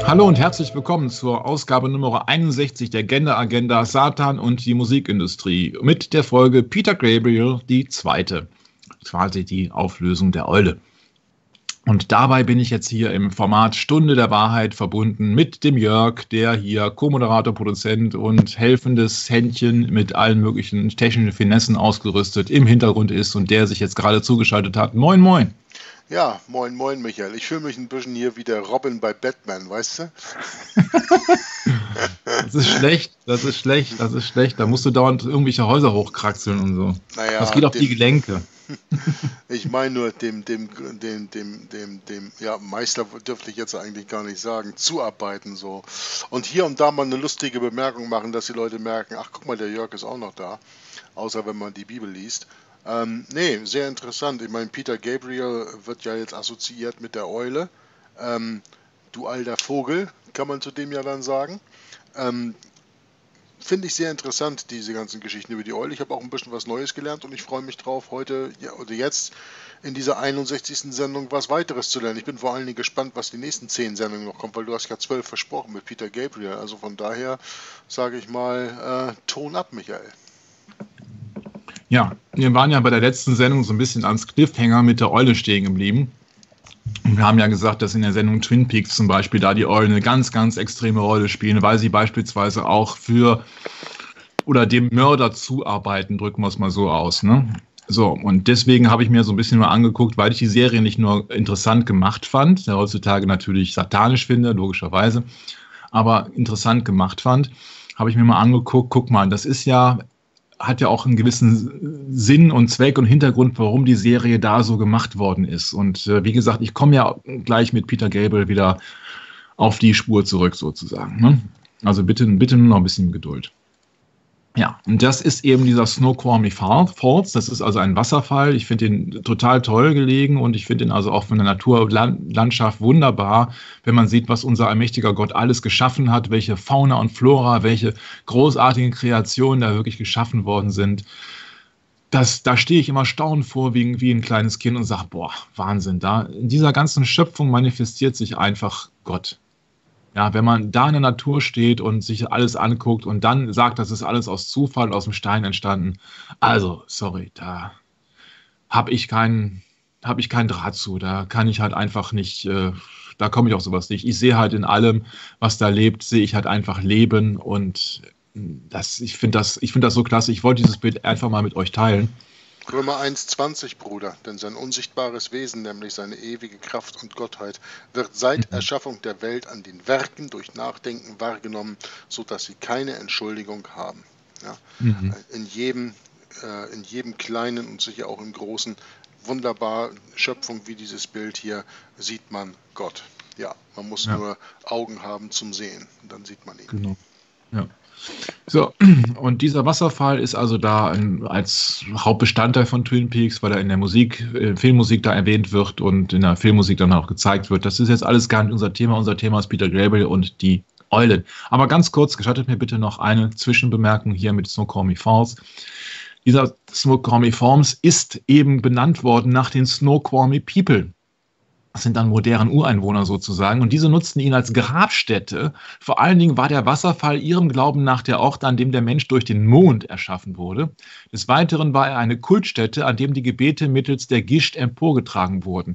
Hallo und herzlich willkommen zur Ausgabe Nummer 61 der Agenda Satan und die Musikindustrie mit der Folge Peter Gabriel, die zweite, quasi die Auflösung der Eule. Und dabei bin ich jetzt hier im Format Stunde der Wahrheit verbunden mit dem Jörg, der hier Co-Moderator, Produzent und helfendes Händchen mit allen möglichen technischen Finessen ausgerüstet im Hintergrund ist und der sich jetzt gerade zugeschaltet hat. Moin, moin. Ja, moin, moin, Michael. Ich fühle mich ein bisschen hier wie der Robin bei Batman, weißt du? Das ist schlecht, das ist schlecht, das ist schlecht. Da musst du dauernd irgendwelche Häuser hochkraxeln und so. Naja, das geht auf die Gelenke. Ich meine nur dem Meister dürfte ich jetzt eigentlich gar nicht sagen, zuarbeiten so. Und hier und da mal eine lustige Bemerkung machen, dass die Leute merken, ach guck mal, der Jörg ist auch noch da. Außer wenn man die Bibel liest. Nee, sehr interessant. Ich meine, Peter Gabriel wird ja jetzt assoziiert mit der Eule. Du alter Vogel, kann man zu dem ja dann sagen. Finde ich sehr interessant, diese ganzen Geschichten über die Eule. Ich habe auch ein bisschen was Neues gelernt und ich freue mich drauf, heute oder jetzt in dieser 61. Sendung was weiteres zu lernen. Ich bin vor allen Dingen gespannt, was die nächsten 10 Sendungen noch kommt, weil du hast ja 12 versprochen mit Peter Gabriel. Also von daher sage ich mal, Ton ab, Michael. Ja, wir waren ja bei der letzten Sendung so ein bisschen ans Cliffhanger mit der Eule stehen geblieben. Und wir haben ja gesagt, dass in der Sendung Twin Peaks zum Beispiel da die Eulen eine ganz, ganz extreme Rolle spielen, weil sie beispielsweise auch für oder dem Mörder zuarbeiten, drücken wir es mal so aus, ne? So, und deswegen habe ich mir so ein bisschen mal angeguckt, weil ich die Serie nicht nur interessant gemacht fand, der heutzutage natürlich satanisch finde, logischerweise, aber interessant gemacht fand, habe ich mir mal angeguckt, guck mal, das ist ja hat ja auch einen gewissen Sinn und Zweck und Hintergrund, warum die Serie da so gemacht worden ist. Und wie gesagt, ich komme ja gleich mit Peter Gabriel wieder auf die Spur zurück sozusagen. Ne? Also bitte nur noch ein bisschen Geduld. Ja, und das ist eben dieser Snoqualmie Falls. Das ist also ein Wasserfall. Ich finde ihn total toll gelegen und ich finde ihn also auch von der Naturlandschaft wunderbar, wenn man sieht, was unser allmächtiger Gott alles geschaffen hat, welche Fauna und Flora, welche großartigen Kreationen da wirklich geschaffen worden sind. Da stehe ich immer staunend vor wie ein kleines Kind und sage, boah, Wahnsinn, da in dieser ganzen Schöpfung manifestiert sich einfach Gott. Ja, wenn man da in der Natur steht und sich alles anguckt und dann sagt, das ist alles aus Zufall, aus dem Stein entstanden. Also, sorry, da habe ich keinen Draht zu. Da kann ich halt einfach nicht, da komme ich auf sowas nicht. Ich sehe halt in allem, was da lebt, sehe ich halt einfach Leben und ich finde das so klasse. Ich wollte dieses Bild einfach mal mit euch teilen. Römer 1,20, Bruder, denn sein unsichtbares Wesen, nämlich seine ewige Kraft und Gottheit, wird seit Erschaffung der Welt an den Werken durch Nachdenken wahrgenommen, sodass sie keine Entschuldigung haben. Ja? In jedem Kleinen und sicher auch im Großen, wunderbar Schöpfung wie dieses Bild hier, sieht man Gott. Ja, man muss nur Augen haben zum Sehen, und dann sieht man ihn. Genau. Ja. So, und dieser Wasserfall ist also da als Hauptbestandteil von Twin Peaks, weil er in der Filmmusik da erwähnt wird und in der Filmmusik dann auch gezeigt wird. Das ist jetzt alles gar nicht unser Thema. Unser Thema ist Peter Gabriel und die Eulen. Aber ganz kurz, gestattet mir bitte noch eine Zwischenbemerkung hier mit Snoqualmie Falls. Dieser Snoqualmie Falls ist eben benannt worden nach den Snoqualmie People. Das sind dann moderne Ureinwohner sozusagen. Und diese nutzten ihn als Grabstätte. Vor allen Dingen war der Wasserfall ihrem Glauben nach der Ort, an dem der Mensch durch den Mond erschaffen wurde. Des Weiteren war er eine Kultstätte, an dem die Gebete mittels der Gischt emporgetragen wurden.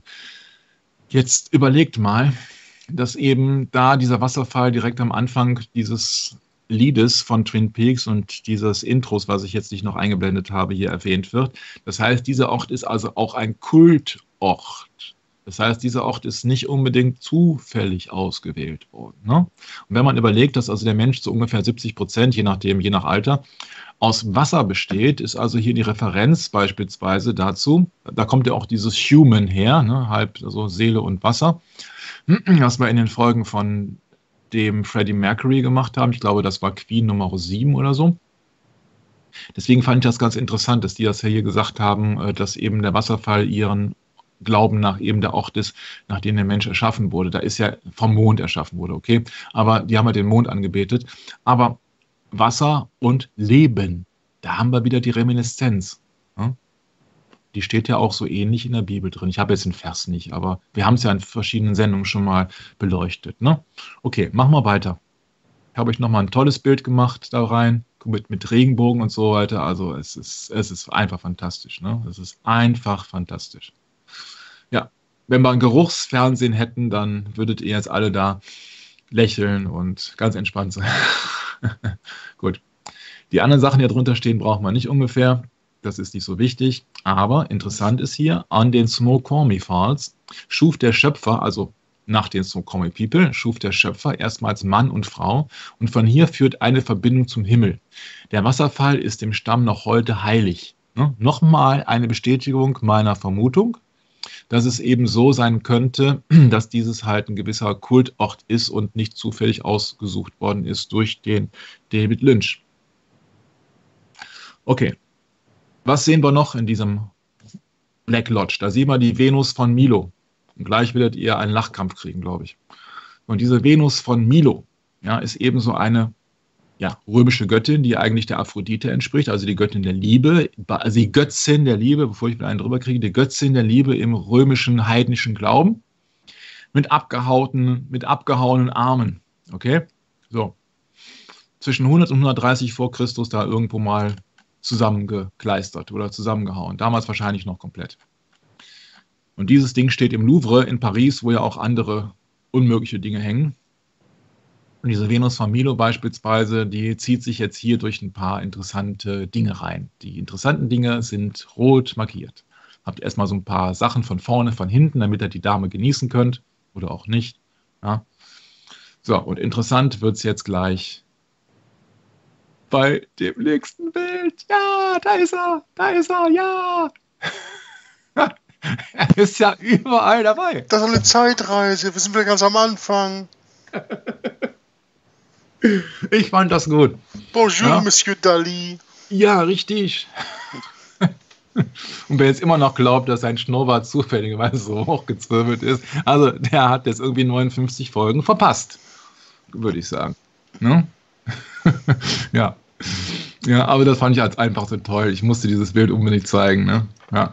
Jetzt überlegt mal, dass eben da dieser Wasserfall direkt am Anfang dieses Liedes von Twin Peaks und dieses Intros, was ich jetzt nicht noch eingeblendet habe, hier erwähnt wird. Das heißt, dieser Ort ist also auch ein Kultort. Das heißt, dieser Ort ist nicht unbedingt zufällig ausgewählt worden. Ne? Und wenn man überlegt, dass also der Mensch zu ungefähr 70%, je nach Alter, aus Wasser besteht, ist also hier die Referenz beispielsweise dazu, da kommt ja auch dieses Human her, ne? Halb also Seele und Wasser, was wir in den Folgen von dem Freddie Mercury gemacht haben. Ich glaube, das war Queen Nummer 7 oder so. Deswegen fand ich das ganz interessant, dass die das ja hier gesagt haben, dass eben der Wasserfall ihren Glauben nach eben der Ort ist, nachdem der Mensch erschaffen wurde. Da ist ja vom Mond erschaffen wurde, okay? Aber die haben ja den Mond angebetet. Aber Wasser und Leben, da haben wir wieder die Reminiszenz. Ja? Die steht ja auch so ähnlich in der Bibel drin. Ich habe jetzt den Vers nicht, aber wir haben es ja in verschiedenen Sendungen schon mal beleuchtet. Ne? Okay, machen wir weiter. Habe ich nochmal ein tolles Bild gemacht da rein, mit Regenbogen und so weiter. Also es ist einfach fantastisch. Ne? Es ist einfach fantastisch. Ja, wenn wir ein Geruchsfernsehen hätten, dann würdet ihr jetzt alle da lächeln und ganz entspannt sein. Gut. Die anderen Sachen, die da drunter stehen, braucht man nicht ungefähr. Das ist nicht so wichtig. Aber interessant ist hier, an den Snoqualmie Falls schuf der Schöpfer, also nach den Snoqualmie People, schuf der Schöpfer erstmals Mann und Frau. Und von hier führt eine Verbindung zum Himmel. Der Wasserfall ist dem Stamm noch heute heilig. Ne? Nochmal eine Bestätigung meiner Vermutung, dass es eben so sein könnte, dass dieses halt ein gewisser Kultort ist und nicht zufällig ausgesucht worden ist durch den David Lynch. Okay, was sehen wir noch in diesem Black Lodge? Da sehen wir die Venus von Milo. Und gleich werdet ihr einen Lachkampf kriegen, glaube ich. Und diese Venus von Milo, ja, ist ebenso eine römische Göttin, die eigentlich der Aphrodite entspricht, also die Göttin der Liebe, also die Götzin der Liebe, bevor ich wieder einen drüber kriege, die Götzin der Liebe im römischen heidnischen Glauben mit abgehauenen Armen. Okay? So. Zwischen 100 und 130 vor Christus da irgendwo mal zusammengekleistert oder zusammengehauen. Damals wahrscheinlich noch komplett. Und dieses Ding steht im Louvre in Paris, wo ja auch andere unmögliche Dinge hängen. Und diese Venus von Milo beispielsweise, die zieht sich jetzt hier durch ein paar interessante Dinge rein. Die interessanten Dinge sind rot markiert. Habt erstmal so ein paar Sachen von vorne, von hinten, damit ihr die Dame genießen könnt oder auch nicht. Ja. So, und interessant wird es jetzt gleich bei dem nächsten Bild. Ja, da ist er, ja. Er ist ja überall dabei. Das ist eine Zeitreise, wir sind wieder ganz am Anfang. Ich fand das gut. Bonjour, ja? Monsieur Dali. Ja, richtig. Und wer jetzt immer noch glaubt, dass sein Schnurrbart zufälligerweise so hochgezwirbelt ist, also der hat jetzt irgendwie 59 Folgen verpasst, würde ich sagen. Ne? Ja. Ja, aber das fand ich als einfach so toll. Ich musste dieses Bild unbedingt zeigen. Ne? Ja.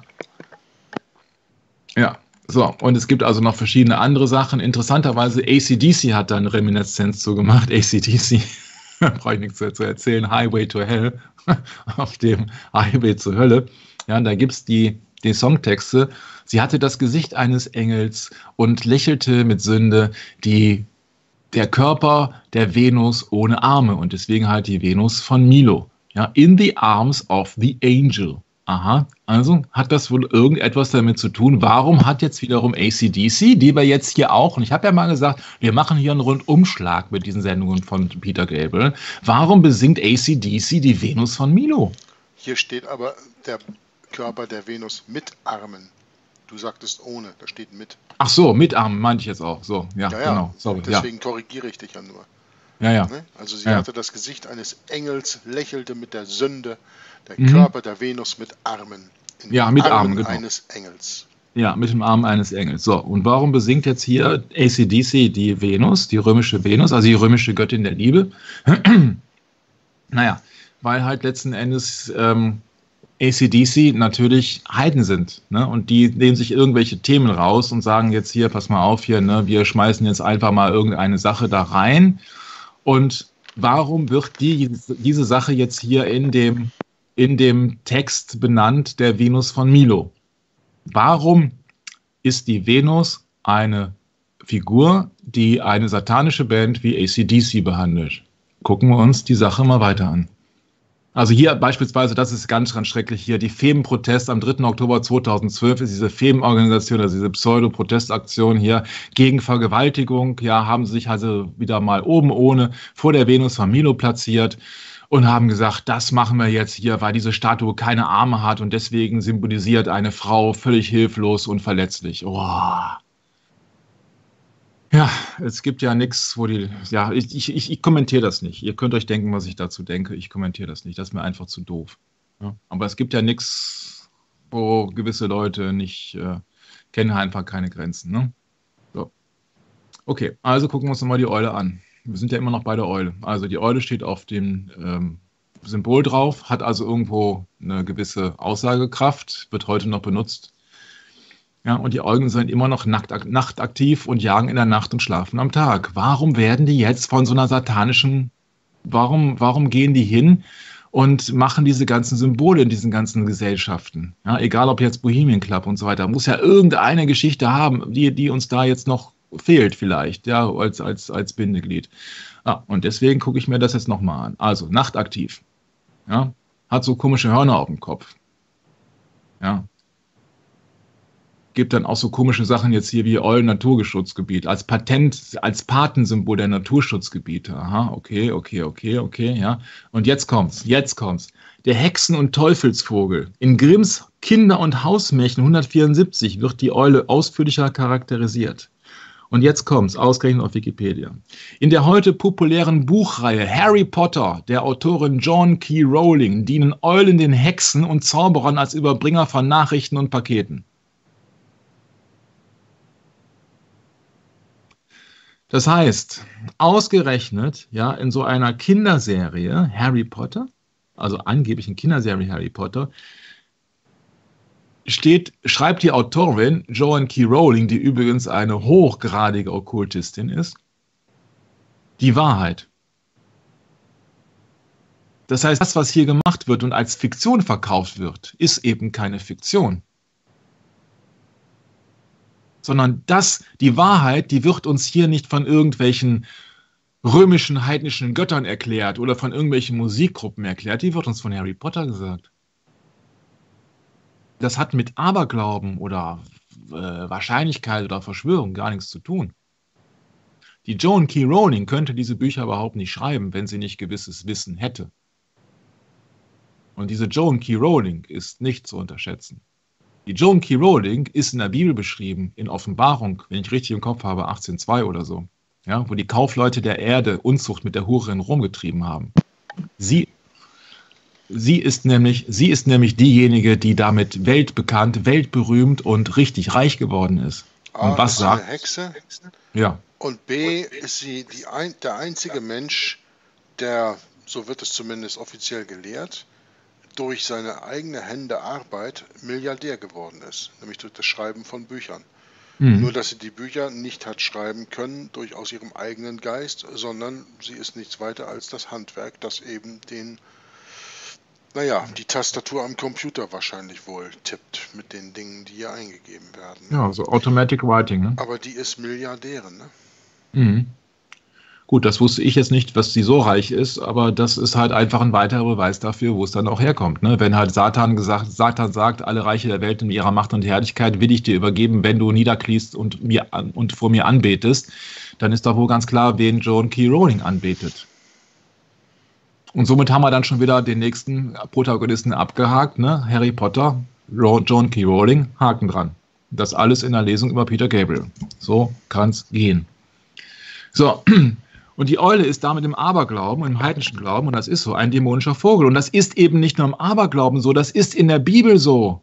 Ja. So, und es gibt also noch verschiedene andere Sachen. Interessanterweise, AC/DC hat da eine Reminiszenz zu gemacht. AC/DC, da brauche ich nichts zu erzählen. Highway to Hell, auf dem Highway zur Hölle. Ja, und da gibt es die Songtexte. Sie hatte das Gesicht eines Engels und lächelte mit Sünde, der Körper der Venus ohne Arme. Und deswegen halt die Venus von Milo. Ja, in the arms of the angel. Aha, also hat das wohl irgendetwas damit zu tun? Warum hat jetzt wiederum AC/DC, die wir jetzt hier auch, und ich habe ja mal gesagt, wir machen hier einen Rundumschlag mit diesen Sendungen von Peter Gabriel, warum besingt AC/DC die Venus von Milo? Hier steht aber der Körper der Venus mit Armen. Du sagtest ohne, da steht mit. Ach so, mit Armen meinte ich jetzt auch. So, ja, genau. Sorry, deswegen korrigiere ich dich ja nur. Ja. Ne? Also sie hatte das Gesicht eines Engels, lächelte mit der Sünde, der Körper der Venus mit Armen. Mit Armen, genau. Eines Engels. Ja, mit dem Arm eines Engels. So, und warum besingt jetzt hier AC/DC die Venus, die römische Venus, also die römische Göttin der Liebe? Naja, weil halt letzten Endes AC/DC natürlich Heiden sind. Ne? Und die nehmen sich irgendwelche Themen raus und sagen jetzt hier, pass mal auf hier, ne, wir schmeißen jetzt einfach mal irgendeine Sache da rein. Und warum wird diese Sache jetzt hier in dem Text benannt, der Venus von Milo? Warum ist die Venus eine Figur, die eine satanische Band wie AC/DC behandelt? Gucken wir uns die Sache mal weiter an. Also hier beispielsweise, das ist ganz, ganz schrecklich hier, die Femen-Protest am 3. Oktober 2012 ist diese Femen-Organisation, also diese Pseudo-Protestaktion hier gegen Vergewaltigung, ja, haben sich also wieder mal oben ohne vor der Venus von Milo platziert und haben gesagt, das machen wir jetzt hier, weil diese Statue keine Arme hat und deswegen symbolisiert eine Frau völlig hilflos und verletzlich. Oh. Ja, es gibt ja nichts, wo ich kommentiere das nicht. Ihr könnt euch denken, was ich dazu denke. Ich kommentiere das nicht. Das ist mir einfach zu doof. Ja, aber es gibt ja nichts, wo gewisse Leute nicht kennen einfach keine Grenzen. Ne? So. Okay, also gucken wir uns nochmal die Eule an. Wir sind ja immer noch bei der Eule. Also die Eule steht auf dem Symbol drauf, hat also irgendwo eine gewisse Aussagekraft, wird heute noch benutzt. Ja, und die Eulen sind immer noch nachtaktiv und jagen in der Nacht und schlafen am Tag. Warum werden die jetzt von so einer satanischen, warum gehen die hin und machen diese ganzen Symbole in diesen ganzen Gesellschaften? Ja, egal ob jetzt Bohemian Club und so weiter, muss ja irgendeine Geschichte haben, die uns da jetzt noch fehlt vielleicht, ja, als Bindeglied. Ja, und deswegen gucke ich mir das jetzt nochmal an. Also, nachtaktiv. Ja, hat so komische Hörner auf dem Kopf. Ja, gibt dann auch so komische Sachen jetzt hier wie Eulen-Naturschutzgebiet als als Patensymbol der Naturschutzgebiete. Aha, okay, ja. Und jetzt kommt's. Der Hexen- und Teufelsvogel. In Grimms Kinder- und Hausmärchen 174 wird die Eule ausführlicher charakterisiert. Und jetzt kommt's, ausgerechnet auf Wikipedia. In der heute populären Buchreihe Harry Potter der Autorin John Key Rowling dienen Eulen den Hexen und Zauberern als Überbringer von Nachrichten und Paketen. Das heißt, ausgerechnet, ja, in so einer Kinderserie Harry Potter, also angeblich in Kinderserie Harry Potter, schreibt die Autorin Joanne K. Rowling, die übrigens eine hochgradige Okkultistin ist, die Wahrheit. Das heißt, das, was hier gemacht wird und als Fiktion verkauft wird, ist eben keine Fiktion. Sondern die Wahrheit, die wird uns hier nicht von irgendwelchen römischen, heidnischen Göttern erklärt oder von irgendwelchen Musikgruppen erklärt, die wird uns von Harry Potter gesagt. Das hat mit Aberglauben oder Wahrscheinlichkeit oder Verschwörung gar nichts zu tun. Die Joanne K. Rowling könnte diese Bücher überhaupt nicht schreiben, wenn sie nicht gewisses Wissen hätte. Und diese Joanne K. Rowling ist nicht zu unterschätzen. Die Joanne K. Rowling ist in der Bibel beschrieben, in Offenbarung, wenn ich richtig im Kopf habe, 18,2 oder so, ja, wo die Kaufleute der Erde Unzucht mit der Hure in Rom getrieben haben. Sie ist nämlich diejenige, die damit weltbekannt, weltberühmt und richtig reich geworden ist. Und was ist sagt? Eine Hexe. Ja. Und B, ist sie der einzige Mensch, der, so wird es zumindest offiziell gelehrt, durch seine eigene Hände Arbeit Milliardär geworden ist, nämlich durch das Schreiben von Büchern. Nur, dass sie die Bücher nicht hat schreiben können aus ihrem eigenen Geist, sondern sie ist nichts weiter als das Handwerk, das eben die Tastatur am Computer wahrscheinlich wohl tippt mit den Dingen, die hier eingegeben werden. Ja, so Automatic Writing, ne? Aber die ist Milliardärin, ne? Mhm. Gut, das wusste ich jetzt nicht, was sie so reich ist, aber das ist halt einfach ein weiterer Beweis dafür, wo es dann auch herkommt. Ne? Wenn halt Satan sagt, alle Reiche der Welt in ihrer Macht und Herrlichkeit will ich dir übergeben, wenn du niederkniest und vor mir anbetest, dann ist doch wohl ganz klar, wen Joanne K. Rowling anbetet. Und somit haben wir dann schon wieder den nächsten Protagonisten abgehakt, ne? Harry Potter, Joanne K. Rowling, Haken dran. Das alles in der Lesung über Peter Gabriel. So kann's gehen. So, und die Eule ist damit im Aberglauben, im heidnischen Glauben, und das ist so, ein dämonischer Vogel. Und das ist eben nicht nur im Aberglauben so, das ist in der Bibel so.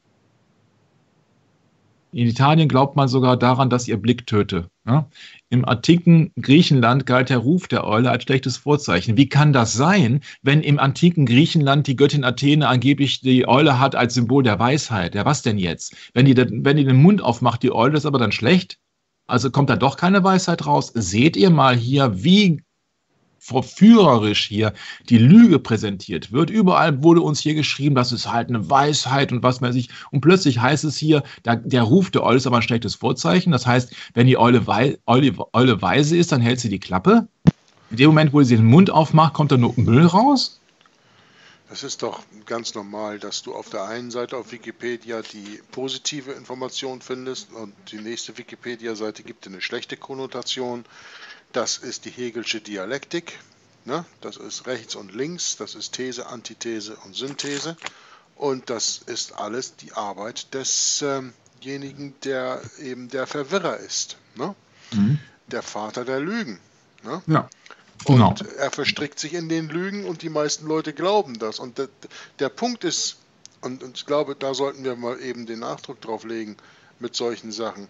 In Italien glaubt man sogar daran, dass ihr Blick töte. Ja? Im antiken Griechenland galt der Ruf der Eule als schlechtes Vorzeichen. Wie kann das sein, wenn im antiken Griechenland die Göttin Athene angeblich die Eule hat als Symbol der Weisheit? Ja, was denn jetzt? Wenn die den Mund aufmacht, die Eule, ist aber dann schlecht? Also kommt da doch keine Weisheit raus? Seht ihr mal hier, wie verführerisch hier die Lüge präsentiert wird. Überall wurde uns hier geschrieben, das ist halt eine Weisheit und was weiß ich. Und plötzlich heißt es hier, der Ruf der Eule ist aber ein schlechtes Vorzeichen. Das heißt, wenn die Eule weise ist, dann hält sie die Klappe. In dem Moment, wo sie den Mund aufmacht, kommt da nur Müll raus. Es ist doch ganz normal, dass du auf der einen Seite auf Wikipedia die positive Information findest und die nächste Wikipedia-Seite gibt dir eine schlechte Konnotation. Das ist die Hegelsche Dialektik, ne? Das ist rechts und links, das ist These, Antithese und Synthese und das ist alles die Arbeit desjenigen, der eben der Verwirrer ist, ne? Der Vater der Lügen. Ne? Ja. Genau. Und er verstrickt sich in den Lügen und die meisten Leute glauben das. Und der Punkt ist, und ich glaube, da sollten wir mal eben den Nachdruck drauf legen mit solchen Sachen.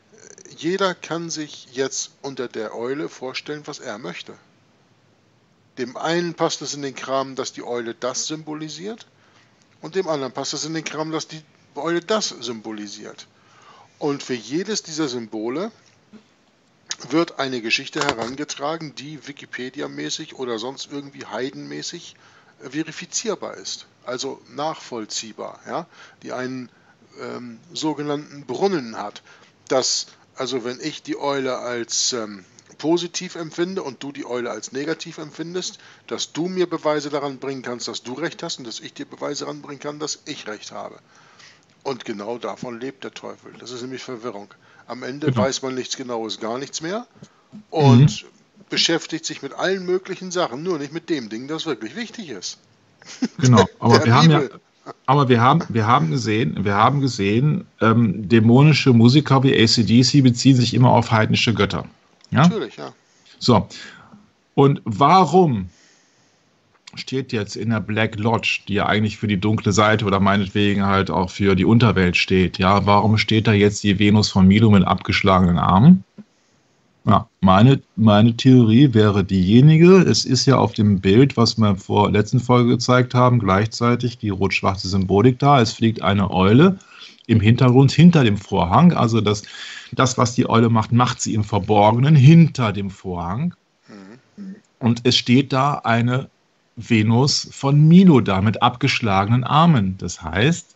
Jeder kann sich jetzt unter der Eule vorstellen, was er möchte. Dem einen passt es in den Kram, dass die Eule das symbolisiert, und dem anderen passt es in den Kram, dass die Eule das symbolisiert. Und für jedes dieser Symbole wird eine Geschichte herangetragen, die Wikipedia-mäßig oder sonst irgendwie heidenmäßig verifizierbar ist, also nachvollziehbar, ja, die einen sogenannten Brunnen hat, dass, also wenn ich die Eule als positiv empfinde und du die Eule als negativ empfindest, dass du mir Beweise daran bringen kannst, dass du recht hast, und dass ich dir Beweise daran bringen kann, dass ich recht habe. Und genau davon lebt der Teufel. Das ist nämlich Verwirrung. Am Ende Genau. weiß man nichts Genaues, gar nichts mehr und beschäftigt sich mit allen möglichen Sachen, nur nicht mit dem Ding, das wirklich wichtig ist. Genau, aber Der wir haben ja, Bibel. aber wir haben gesehen, dämonische Musiker wie AC/DC beziehen sich immer auf heidnische Götter. Ja? Natürlich, ja. So. Und warum steht jetzt in der Black Lodge, die ja eigentlich für die dunkle Seite oder meinetwegen halt auch für die Unterwelt steht, ja, warum steht da jetzt die Venus von Milo mit abgeschlagenen Armen? Ja, meine Theorie wäre diejenige, es ist ja auf dem Bild, was wir vor der letzten Folge gezeigt haben, gleichzeitig die rot-schwarze Symbolik da. Es fliegt eine Eule im Hintergrund hinter dem Vorhang. Also das, was die Eule macht, macht sie im Verborgenen hinter dem Vorhang. Und es steht da eine Venus von Milo da mit abgeschlagenen Armen. Das heißt,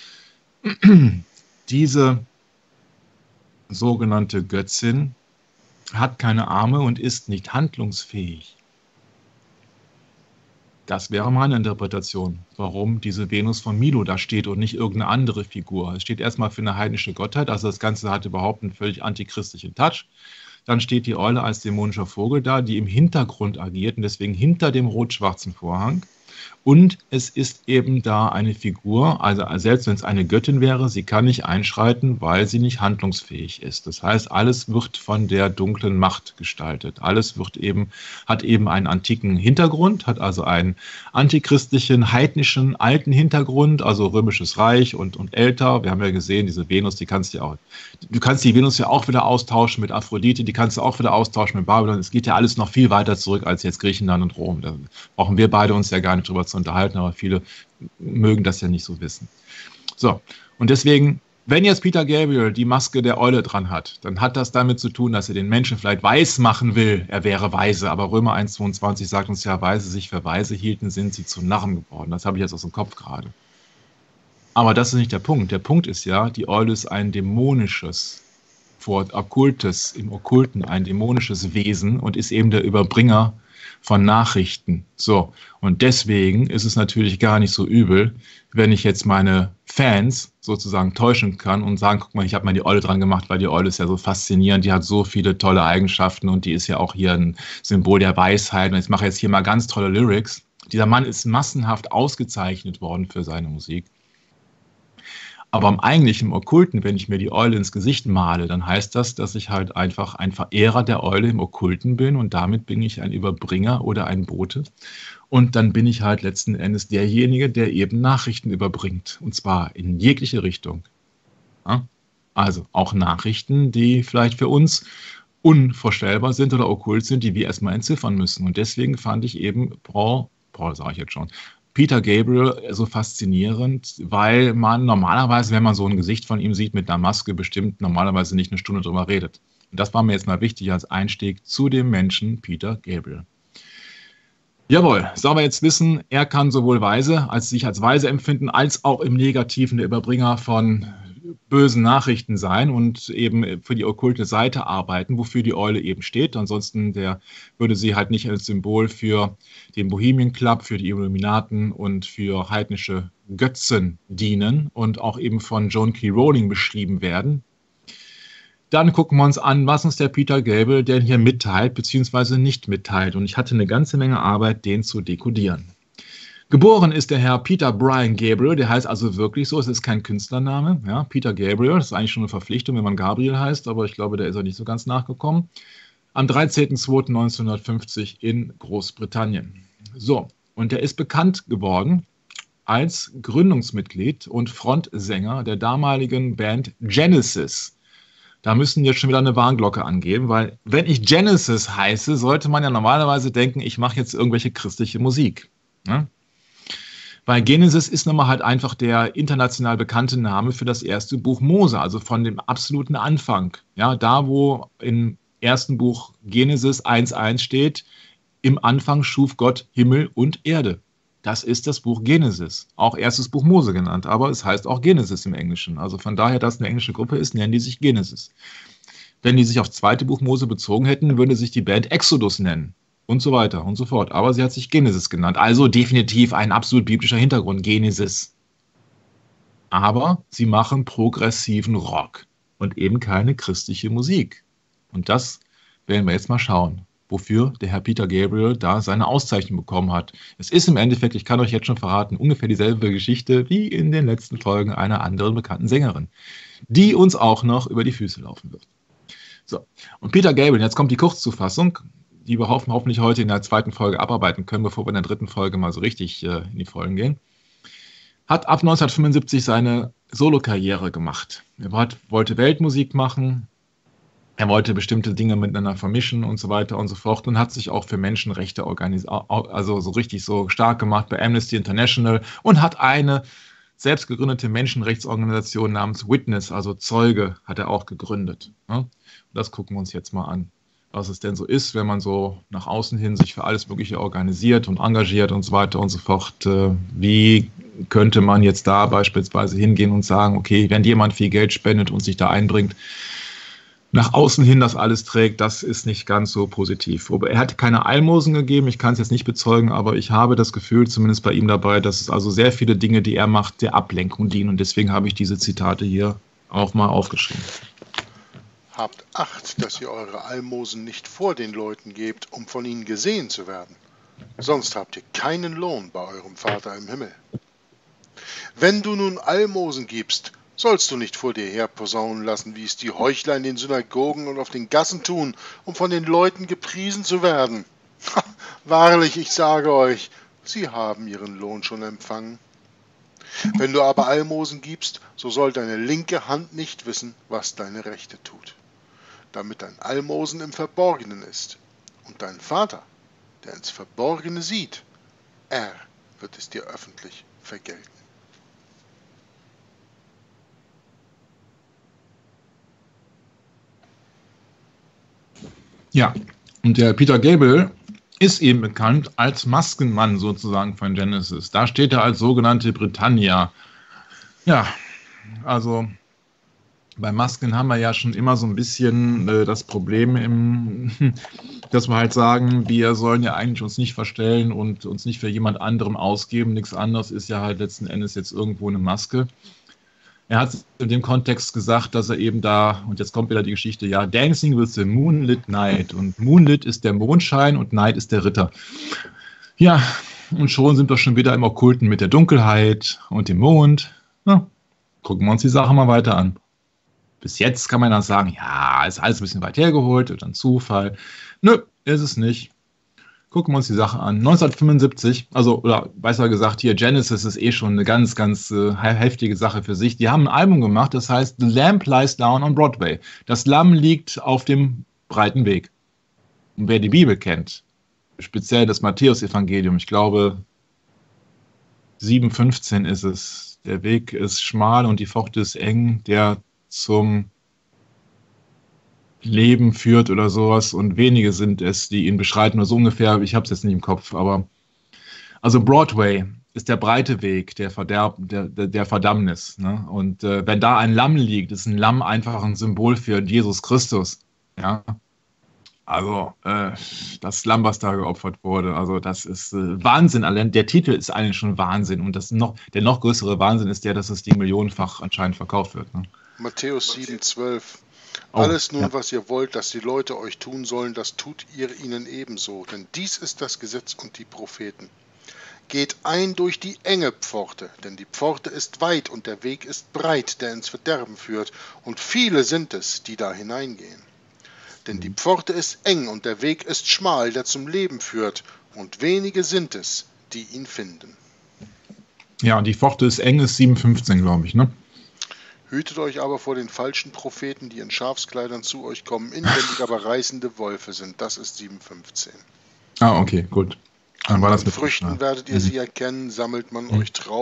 diese sogenannte Göttin hat keine Arme und ist nicht handlungsfähig. Das wäre meine Interpretation, warum diese Venus von Milo da steht und nicht irgendeine andere Figur. Es steht erstmal für eine heidnische Gottheit, also das Ganze hat überhaupt einen völlig antichristlichen Touch. Dann steht die Eule als dämonischer Vogel da, die im Hintergrund agiert und deswegen hinter dem rot-schwarzen Vorhang. Und es ist eben da eine Figur, also selbst wenn es eine Göttin wäre, sie kann nicht einschreiten, weil sie nicht handlungsfähig ist. Das heißt, alles wird von der dunklen Macht gestaltet. Alles hat eben einen antiken Hintergrund, hat also einen antichristlichen, heidnischen, alten Hintergrund, also römisches Reich und älter. Wir haben ja gesehen, diese Venus, du kannst die Venus ja auch wieder austauschen mit Aphrodite, die kannst du auch wieder austauschen mit Babylon. Es geht ja alles noch viel weiter zurück als jetzt Griechenland und Rom. Da brauchen wir beide uns ja gar nicht drüber zu unterhalten, aber viele mögen das ja nicht so wissen. So, und deswegen, wenn jetzt Peter Gabriel die Maske der Eule dran hat, dann hat das damit zu tun, dass er den Menschen vielleicht weiß machen will, er wäre weise. Aber Römer 1,22 sagt uns ja, Weise sich für weise hielten, sind sie zu Narren geworden. Das habe ich jetzt aus dem Kopf gerade. Aber das ist nicht der Punkt. Der Punkt ist ja, die Eule ist ein dämonisches, okkultes, im Okkulten ein dämonisches Wesen und ist eben der Überbringer von Nachrichten. So, und deswegen ist es natürlich gar nicht so übel, wenn ich jetzt meine Fans sozusagen täuschen kann und sagen, guck mal, ich habe mal die Eule dran gemacht, weil die Eule ist ja so faszinierend, die hat so viele tolle Eigenschaften und die ist ja auch hier ein Symbol der Weisheit und ich mache jetzt hier mal ganz tolle Lyrics. Dieser Mann ist massenhaft ausgezeichnet worden für seine Musik. Aber im eigentlichen Okkulten, wenn ich mir die Eule ins Gesicht male, dann heißt das, dass ich halt einfach ein Verehrer der Eule im Okkulten bin und damit bin ich ein Überbringer oder ein Bote. Und dann bin ich halt letzten Endes derjenige, der eben Nachrichten überbringt. Und zwar in jegliche Richtung. Ja? Also auch Nachrichten, die vielleicht für uns unvorstellbar sind oder okkult sind, die wir erstmal entziffern müssen. Und deswegen fand ich eben Paul sage ich jetzt schon, Peter Gabriel so faszinierend, weil man normalerweise, wenn man so ein Gesicht von ihm sieht mit einer Maske, bestimmt normalerweise nicht eine Stunde drüber redet. Und das war mir jetzt mal wichtig als Einstieg zu dem Menschen Peter Gabriel. Jawohl, sollen wir jetzt wissen, er kann sowohl sich als weise empfinden, als auch im Negativen der Überbringer von bösen Nachrichten sein und eben für die okkulte Seite arbeiten, wofür die Eule eben steht. Ansonsten würde sie halt nicht als Symbol für den Bohemian Club, für die Illuminaten und für heidnische Götzen dienen und auch eben von Joan K. Rowling beschrieben werden. Dann gucken wir uns an, was uns der Peter Gabriel denn hier mitteilt, beziehungsweise nicht mitteilt. Und ich hatte eine ganze Menge Arbeit, den zu dekodieren. Geboren ist der Herr Peter Brian Gabriel, der heißt also wirklich so, es ist kein Künstlername. Ja, Peter Gabriel, das ist eigentlich schon eine Verpflichtung, wenn man Gabriel heißt, aber ich glaube, da ist er nicht so ganz nachgekommen. Am 13.02.1950 in Großbritannien. So, und er ist bekannt geworden als Gründungsmitglied und Frontsänger der damaligen Band Genesis. Da müssen jetzt schon wieder eine Warnglocke angeben, weil wenn ich Genesis heiße, sollte man ja normalerweise denken, ich mache jetzt irgendwelche christliche Musik. Ne? Weil Genesis ist nun mal halt einfach der international bekannte Name für das erste Buch Mose, also von dem absoluten Anfang. Ja, da, wo im ersten Buch Genesis 1,1 steht, im Anfang schuf Gott Himmel und Erde. Das ist das Buch Genesis, auch erstes Buch Mose genannt, aber es heißt auch Genesis im Englischen. Also von daher, dass es eine englische Gruppe ist, nennen die sich Genesis. Wenn die sich aufs zweite Buch Mose bezogen hätten, würde sich die Band Exodus nennen und so weiter und so fort. Aber sie hat sich Genesis genannt, also definitiv ein absolut biblischer Hintergrund, Genesis. Aber sie machen progressiven Rock und eben keine christliche Musik. Und das werden wir jetzt mal schauen, wofür der Herr Peter Gabriel da seine Auszeichnung bekommen hat. Es ist im Endeffekt, ich kann euch jetzt schon verraten, ungefähr dieselbe Geschichte wie in den letzten Folgen einer anderen bekannten Sängerin, die uns auch noch über die Füße laufen wird. So, und Peter Gabriel, jetzt kommt die Kurzzufassung, die wir hoffentlich heute in der zweiten Folge abarbeiten können, bevor wir in der dritten Folge mal so richtig in die Folgen gehen, hat ab 1975 seine Solokarriere gemacht. Er wollte Weltmusik machen, er wollte bestimmte Dinge miteinander vermischen und so weiter und so fort und hat sich auch für Menschenrechte also so richtig so stark gemacht bei Amnesty International und hat eine selbst gegründete Menschenrechtsorganisation namens Witness, also Zeuge, hat er auch gegründet. Und das gucken wir uns jetzt mal an, was es denn so ist, wenn man so nach außen hin sich für alles Mögliche organisiert und engagiert und so weiter und so fort. Wie könnte man jetzt da beispielsweise hingehen und sagen, okay, wenn jemand viel Geld spendet und sich da einbringt, nach außen hin das alles trägt, das ist nicht ganz so positiv. Aber er hat keine Almosen gegeben, ich kann es jetzt nicht bezeugen, aber ich habe das Gefühl, zumindest bei ihm dabei, dass es also sehr viele Dinge, die er macht, der Ablenkung dienen. Und deswegen habe ich diese Zitate hier auch mal aufgeschrieben. Habt Acht, dass ihr eure Almosen nicht vor den Leuten gebt, um von ihnen gesehen zu werden. Sonst habt ihr keinen Lohn bei eurem Vater im Himmel. Wenn du nun Almosen gibst, sollst du nicht vor dir her posaunen lassen, wie es die Heuchler in den Synagogen und auf den Gassen tun, um von den Leuten gepriesen zu werden. Wahrlich, ich sage euch, sie haben ihren Lohn schon empfangen. Wenn du aber Almosen gibst, so soll deine linke Hand nicht wissen, was deine rechte tut, damit dein Almosen im Verborgenen ist. Und dein Vater, der ins Verborgene sieht, er wird es dir öffentlich vergelten. Ja, und der Peter Gabriel ist eben bekannt als Maskenmann sozusagen von Genesis. Da steht er als sogenannte Britannia. Ja, also bei Masken haben wir ja schon immer so ein bisschen das Problem, dass wir halt sagen, wir sollen ja eigentlich uns nicht verstellen und uns nicht für jemand anderem ausgeben. Nichts anderes ist ja halt letzten Endes jetzt irgendwo eine Maske. Er hat in dem Kontext gesagt, dass er eben da, und jetzt kommt wieder die Geschichte, ja, Dancing with the Moonlit Night. Und Moonlit ist der Mondschein und Night ist der Ritter. Ja, und schon sind wir schon wieder im Okkulten mit der Dunkelheit und dem Mond. Na, gucken wir uns die Sache mal weiter an. Bis jetzt kann man dann sagen, ja, ist alles ein bisschen weit hergeholt oder ein Zufall. Nö, ist es nicht. Gucken wir uns die Sache an. 1975, also, oder besser gesagt, hier Genesis ist eh schon eine ganz, ganz heftige Sache für sich. Die haben ein Album gemacht, das heißt The Lamb Lies Down on Broadway. Das Lamm liegt auf dem breiten Weg. Und wer die Bibel kennt, speziell das Matthäus-Evangelium, ich glaube 7,15 ist es. Der Weg ist schmal und die Pforte ist eng, der zum Leben führt oder sowas und wenige sind es, die ihn beschreiten oder so ungefähr, ich habe es jetzt nicht im Kopf, aber also Broadway ist der breite Weg der Verdammnis. Ne? Und wenn da ein Lamm liegt, ist ein Lamm einfach ein Symbol für Jesus Christus. Ja? Also das Lamm, was da geopfert wurde, also das ist Wahnsinn. Allein der Titel ist eigentlich schon Wahnsinn und der noch größere Wahnsinn ist der, dass es die millionenfach anscheinend verkauft wird. Ne? Matthäus 7,12. Oh, Alles nun, ja. was ihr wollt, dass die Leute euch tun sollen, das tut ihr ihnen ebenso. Denn dies ist das Gesetz und die Propheten. Geht ein durch die enge Pforte, denn die Pforte ist weit und der Weg ist breit, der ins Verderben führt. Und viele sind es, die da hineingehen. Denn die Pforte ist eng und der Weg ist schmal, der zum Leben führt. Und wenige sind es, die ihn finden. Ja, und die Pforte ist eng, ist 7,15, glaube ich, ne? Hütet euch aber vor den falschen Propheten, die in Schafskleidern zu euch kommen, inwendig aber reißende Wölfe sind. Das ist 7,15. Ah, okay, gut. Dann war das mit Früchten werdet ihr sie erkennen, sammelt man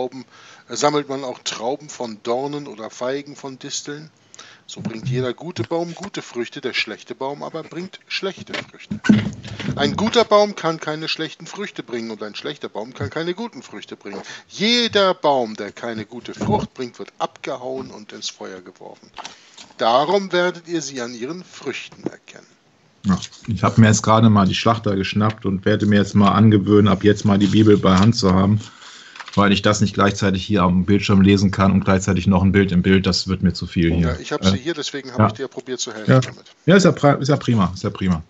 auch Trauben von Dornen oder Feigen von Disteln. So bringt jeder gute Baum gute Früchte, der schlechte Baum aber bringt schlechte Früchte. Ein guter Baum kann keine schlechten Früchte bringen und ein schlechter Baum kann keine guten Früchte bringen. Jeder Baum, der keine gute Frucht bringt, wird abgehauen und ins Feuer geworfen. Darum werdet ihr sie an ihren Früchten erkennen. Ja, ich habe mir jetzt gerade mal die Schlachter geschnappt und werde mir jetzt mal angewöhnen, ab jetzt mal die Bibel bei Hand zu haben, weil ich das nicht gleichzeitig hier am Bildschirm lesen kann und gleichzeitig noch ein Bild im Bild, das wird mir zu viel hier. Ja, ich habe sie hier, deswegen habe ich dir probiert zu helfen damit. Ja, ist ja prima, ist ja prima.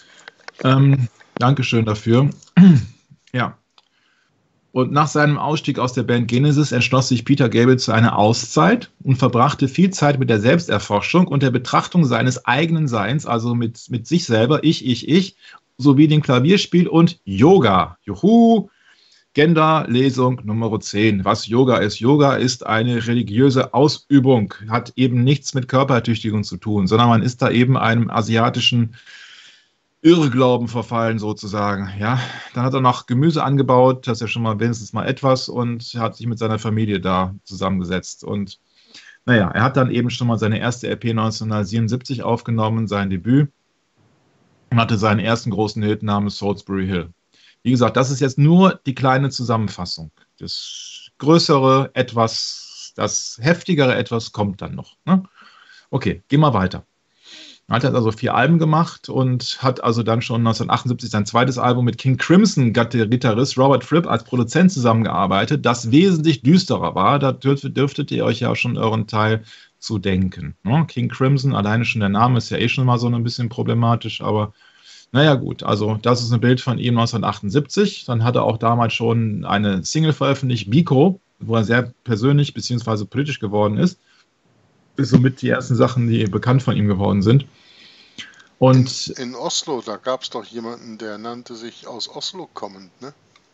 Dankeschön dafür. Ja. Und nach seinem Ausstieg aus der Band Genesis entschloss sich Peter Gabriel zu einer Auszeit und verbrachte viel Zeit mit der Selbsterforschung und der Betrachtung seines eigenen Seins, also mit sich selber, ich, sowie dem Klavierspiel und Yoga. Juhu! Gender-Lesung Nummer 10. Was Yoga ist? Yoga ist eine religiöse Ausübung, hat eben nichts mit Körperertüchtigung zu tun, sondern man ist da eben einem asiatischen Irrglauben verfallen sozusagen. Ja, dann hat er noch Gemüse angebaut, das ist ja schon mal wenigstens mal etwas, und hat sich mit seiner Familie da zusammengesetzt. Und naja, er hat dann eben schon mal seine erste LP 1977 aufgenommen, sein Debüt, und hatte seinen ersten großen Hit namens Salisbury Hill. Wie gesagt, das ist jetzt nur die kleine Zusammenfassung. Das größere Etwas, das heftigere Etwas kommt dann noch. Ne? Okay, gehen wir weiter. Er hat also 4 Alben gemacht und hat also dann schon 1978 sein zweites Album mit King Crimson Gitarrist Robert Fripp als Produzent zusammengearbeitet, das wesentlich düsterer war. Da dürftet ihr euch ja schon euren Teil zu denken. Ne? King Crimson, alleine schon der Name ist ja eh schon mal so ein bisschen problematisch, aber naja gut, also das ist ein Bild von ihm 1978. Dann hat er auch damals schon eine Single veröffentlicht, Biko, wo er sehr persönlich bzw. politisch geworden ist. Ist somit die ersten Sachen, die bekannt von ihm geworden sind. Und in Oslo, da gab es doch jemanden, der nannte sich aus Oslo kommend, ne?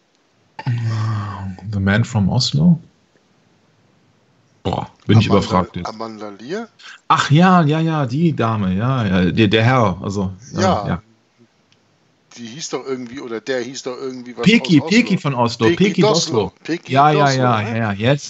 The Man from Oslo? Boah, bin ich überfragt jetzt. Amanda Lear? Ach ja, die Dame, ja, der Herr, also. Ja. Die hieß doch irgendwie, oder der hieß doch irgendwie was Peki von Oslo. Peki Oslo. Ja, yes.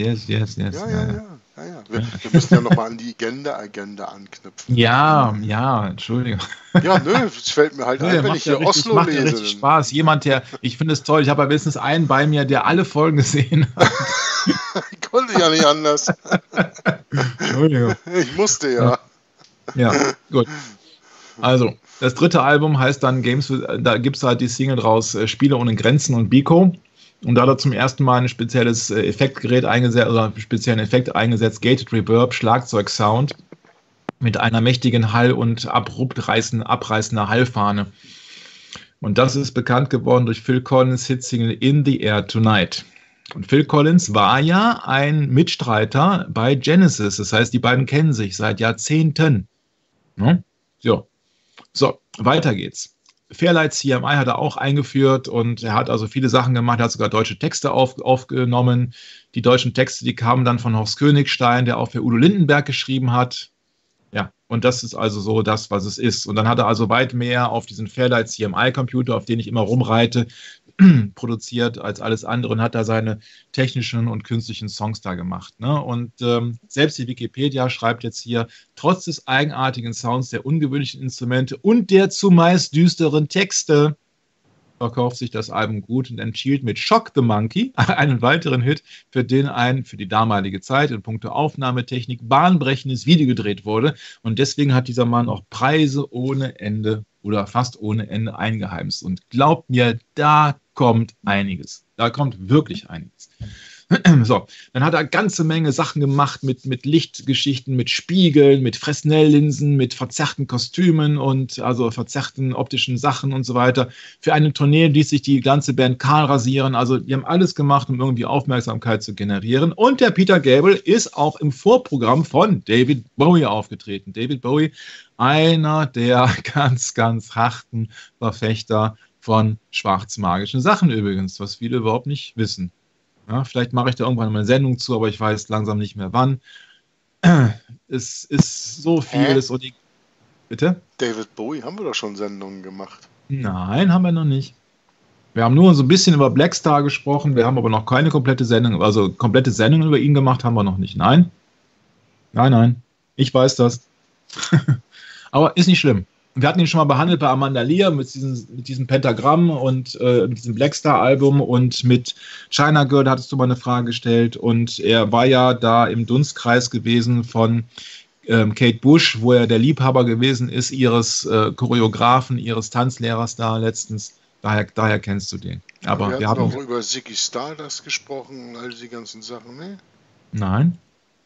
Ja. Wir müssen ja nochmal an die Agenda anknüpfen. Ja, Entschuldigung. Ja, es fällt mir halt ein, wenn ich hier Oslo lese. Macht richtig Spaß. Jemand, ich finde es toll, ich habe ja wenigstens einen bei mir, der alle Folgen gesehen hat. Ich konnte ja nicht anders. Entschuldigung. Ich musste ja. Ja, gut. Also, das dritte Album heißt dann Games, da gibt es halt die Single draus, Spiele ohne Grenzen und Biko. Und da hat er zum ersten Mal ein spezielles Effektgerät eingesetzt, oder einen speziellen Effekt eingesetzt, Gated Reverb, Schlagzeugsound, mit einer mächtigen Hall- und abreißender Hallfahne. Und das ist bekannt geworden durch Phil Collins' Hitsingle In the Air Tonight. Und Phil Collins war ja ein Mitstreiter bei Genesis, das heißt, die beiden kennen sich seit Jahrzehnten. Ne? So, weiter geht's. Fairlight CMI hat er auch eingeführt und er hat also viele Sachen gemacht, er hat sogar deutsche Texte aufgenommen. Die deutschen Texte, die kamen dann von Horst Königstein, der auch für Udo Lindenberg geschrieben hat. Ja, und das ist also so das, was es ist. Und dann hat er also weit mehr auf diesen Fairlight CMI-Computer, auf den ich immer rumreite, produziert als alles andere und hat da seine technischen und künstlichen Songs da gemacht. Ne? Und selbst die Wikipedia schreibt jetzt hier, trotz des eigenartigen Sounds, der ungewöhnlichen Instrumente und der zumeist düsteren Texte verkauft sich das Album gut und enthielt mit Shock the Monkey einen weiteren Hit, für den ein für die damalige Zeit in puncto Aufnahmetechnik bahnbrechendes Video gedreht wurde. Und deswegen hat dieser Mann auch Preise ohne Ende oder fast ohne Ende eingeheimst. Und glaubt mir, da kommt einiges. Da kommt wirklich einiges. So, dann hat er eine ganze Menge Sachen gemacht mit Lichtgeschichten, mit Spiegeln, mit Fresnel-Linsen, mit verzerrten Kostümen und also verzerrten optischen Sachen und so weiter. Für eine Tournee ließ sich die ganze Band kahl rasieren. Also die haben alles gemacht, um irgendwie Aufmerksamkeit zu generieren. Und der Peter Gabriel ist auch im Vorprogramm von David Bowie aufgetreten. David Bowie, einer der ganz, ganz harten Verfechter von schwarzmagischen Sachen übrigens, was viele überhaupt nicht wissen. Ja, vielleicht mache ich da irgendwann mal eine Sendung zu, aber ich weiß langsam nicht mehr wann. es ist so vieles. Und bitte? David Bowie haben wir doch schon Sendungen gemacht. Nein, haben wir noch nicht. Wir haben nur so ein bisschen über Blackstar gesprochen, wir haben aber noch keine komplette Sendung, also komplette Sendungen über ihn gemacht haben wir noch nicht. Nein. Nein. Ich weiß das. Aber ist nicht schlimm. Wir hatten ihn schon mal behandelt bei Amanda Lear mit diesem Pentagramm und mit diesem Blackstar-Album und mit China Girl, da hattest du mal eine Frage gestellt und er war ja da im Dunstkreis gewesen von Kate Bush, wo er der Liebhaber gewesen ist, ihres Choreografen, ihres Tanzlehrers da letztens. Daher kennst du den. Aber wir haben auch über Ziggy Stardust gesprochen und all die ganzen Sachen, ne? Nein.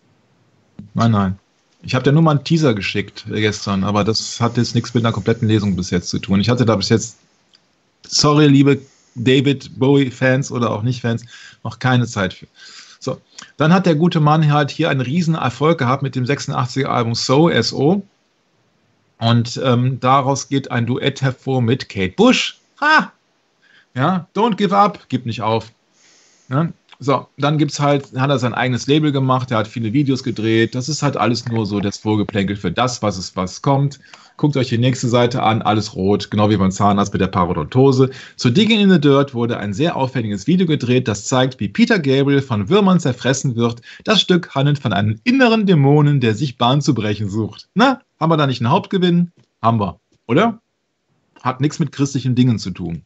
Ich habe dir nur mal einen Teaser geschickt gestern, aber das hat jetzt nichts mit einer kompletten Lesung bis jetzt zu tun. Ich hatte da bis jetzt, sorry, liebe David Bowie-Fans oder auch Nicht-Fans, noch keine Zeit für. So, dann hat der gute Mann halt hier einen riesen Erfolg gehabt mit dem 86er-Album So, S.O. Und daraus geht ein Duett hervor mit Kate Bush. Ha! Ja, don't give up, gib nicht auf. Ja? So, dann hat er sein eigenes Label gemacht, er hat viele Videos gedreht, das ist halt alles nur so das Vorgeplänkel für das, was kommt. Guckt euch die nächste Seite an, alles rot, genau wie beim Zahnarzt mit der Parodontose. Zu Digging in the Dirt wurde ein sehr aufwendiges Video gedreht, das zeigt, wie Peter Gabriel von Würmern zerfressen wird. Das Stück handelt von einem inneren Dämonen, der sich Bahn zu brechen sucht. Na, haben wir da nicht einen Hauptgewinn? Haben wir, oder? Hat nichts mit christlichen Dingen zu tun.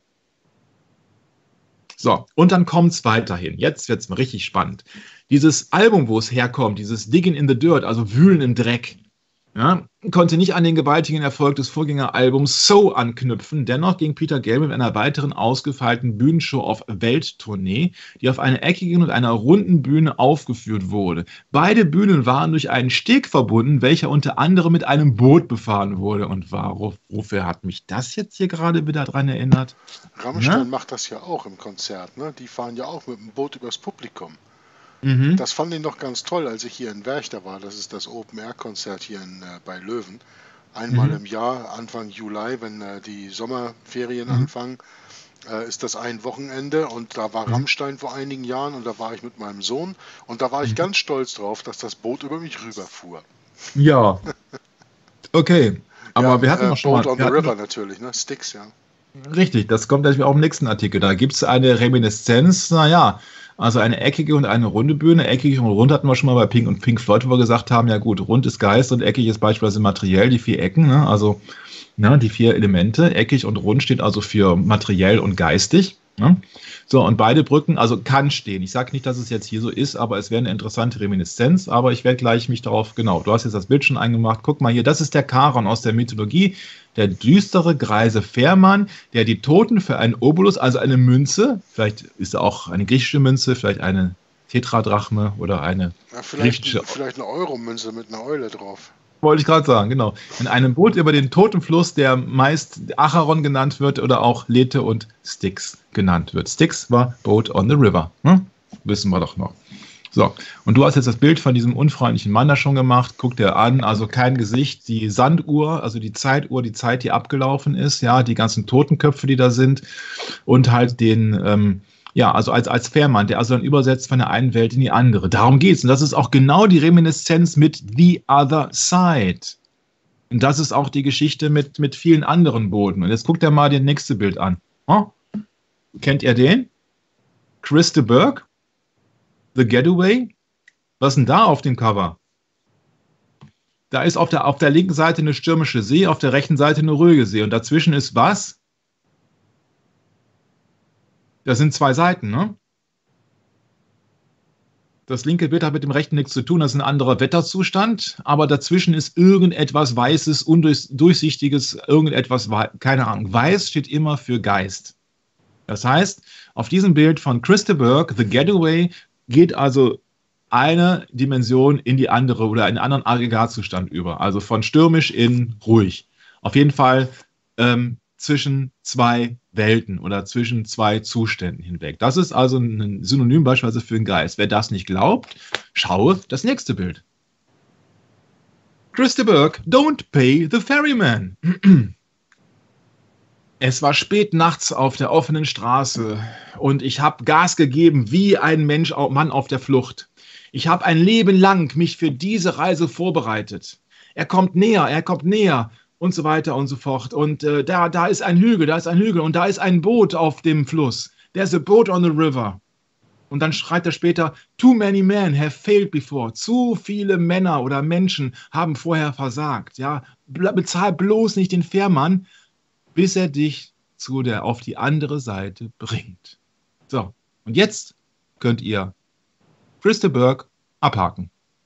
So, und dann kommt es weiterhin. Jetzt wird es mal richtig spannend. Dieses Album, wo es herkommt, dieses Digging in the Dirt, also Wühlen im Dreck, ja, konnte nicht an den gewaltigen Erfolg des Vorgängeralbums So anknüpfen. Dennoch ging Peter Gabriel mit einer weiteren ausgefeilten Bühnenshow auf Welttournee, die auf einer eckigen und einer runden Bühne aufgeführt wurde. Beide Bühnen waren durch einen Steg verbunden, welcher unter anderem mit einem Boot befahren wurde. Und wofür hat mich das jetzt hier gerade wieder dran erinnert? Rammstein macht das ja auch im Konzert, ne? Die fahren ja auch mit dem Boot übers Publikum. Das fand ich noch ganz toll, als ich hier in Werchter war. Das ist das Open-Air-Konzert hier bei Löwen. Einmal im Jahr, Anfang Juli, wenn die Sommerferien anfangen, ist das ein Wochenende. Und da war Rammstein vor einigen Jahren und da war ich mit meinem Sohn. Und da war ich ganz stolz drauf, dass das Boot über mich rüberfuhr. Ja, okay. Aber ja, wir hatten noch schon Boat on the River natürlich, ne? Styx, ja. Richtig, das kommt natürlich auch im nächsten Artikel. Da gibt es eine Reminiszenz, naja, also eine eckige und eine runde Bühne. Eckig und rund hatten wir schon mal bei Pink Floyd, wo wir gesagt haben, ja gut, rund ist Geist und eckig ist beispielsweise materiell, die 4 Ecken, ne? Also die 4 Elemente. Eckig und rund steht also für materiell und geistig. Ne? So, und beide Brücken, also kann stehen. Ich sage nicht, dass es jetzt hier so ist, aber es wäre eine interessante Reminiszenz, aber ich werde gleich mich darauf, genau, du hast jetzt das Bild schon eingemacht, guck mal hier, das ist der Charon aus der Mythologie, der düstere, greise Fährmann, der die Toten für einen Obolus, also eine Münze, vielleicht ist er auch eine griechische Münze, vielleicht eine Tetradrachme oder eine vielleicht eine Euro-Münze mit einer Eule drauf. Wollte ich gerade sagen, genau. In einem Boot über den Totenfluss, der meist Acheron genannt wird oder auch Lethe und Styx genannt wird. Styx war Boat on the River. Wissen wir doch noch. So, und du hast jetzt das Bild von diesem unfreundlichen Mann da schon gemacht. Guck dir an, also kein Gesicht, die Sanduhr, also die Zeituhr, die Zeit, die abgelaufen ist, ja, die ganzen Totenköpfe, die da sind und halt den, also als Fährmann, der also dann übersetzt von der einen Welt in die andere. Darum geht's. Und das ist auch genau die Reminiszenz mit The Other Side. Und das ist auch die Geschichte mit vielen anderen Booten. Und jetzt guckt ihr mal das nächste Bild an. Kennt ihr den? Chris de Burgh? The Getaway? Was ist denn da auf dem Cover? Da ist auf der linken Seite eine stürmische See, auf der rechten Seite eine ruhige See. Und dazwischen ist was? Das sind 2 Seiten, ne? Das linke Bild hat mit dem rechten nichts zu tun, das ist ein anderer Wetterzustand, aber dazwischen ist irgendetwas Weißes, Undurchsichtiges, irgendetwas, keine Ahnung. Weiß steht immer für Geist. Das heißt, auf diesem Bild von Chris de Burgh, The Getaway, geht also eine Dimension in die andere oder in einen anderen Aggregatzustand über. Also von stürmisch in ruhig. Auf jeden Fall zwischen 2 Welten oder zwischen 2 Zuständen hinweg. Das ist also ein Synonym beispielsweise für den Geist. Wer das nicht glaubt, schaue das nächste Bild. Chris de Burgh, Don't Pay the Ferryman. Es war spät nachts auf der offenen Straße und ich habe Gas gegeben wie ein Mann auf der Flucht. Ich habe ein Leben lang mich für diese Reise vorbereitet. Er kommt näher und so weiter und so fort. Und da ist ein Hügel und da ist ein Boot auf dem Fluss. There's a boat on the river. Und dann schreibt er später, too many men have failed before. Zu viele Männer oder Menschen haben vorher versagt. Ja, bezahl bloß nicht den Fährmann, bis er dich auf die andere Seite bringt. So, und jetzt könnt ihr Chris de Burgh abhaken.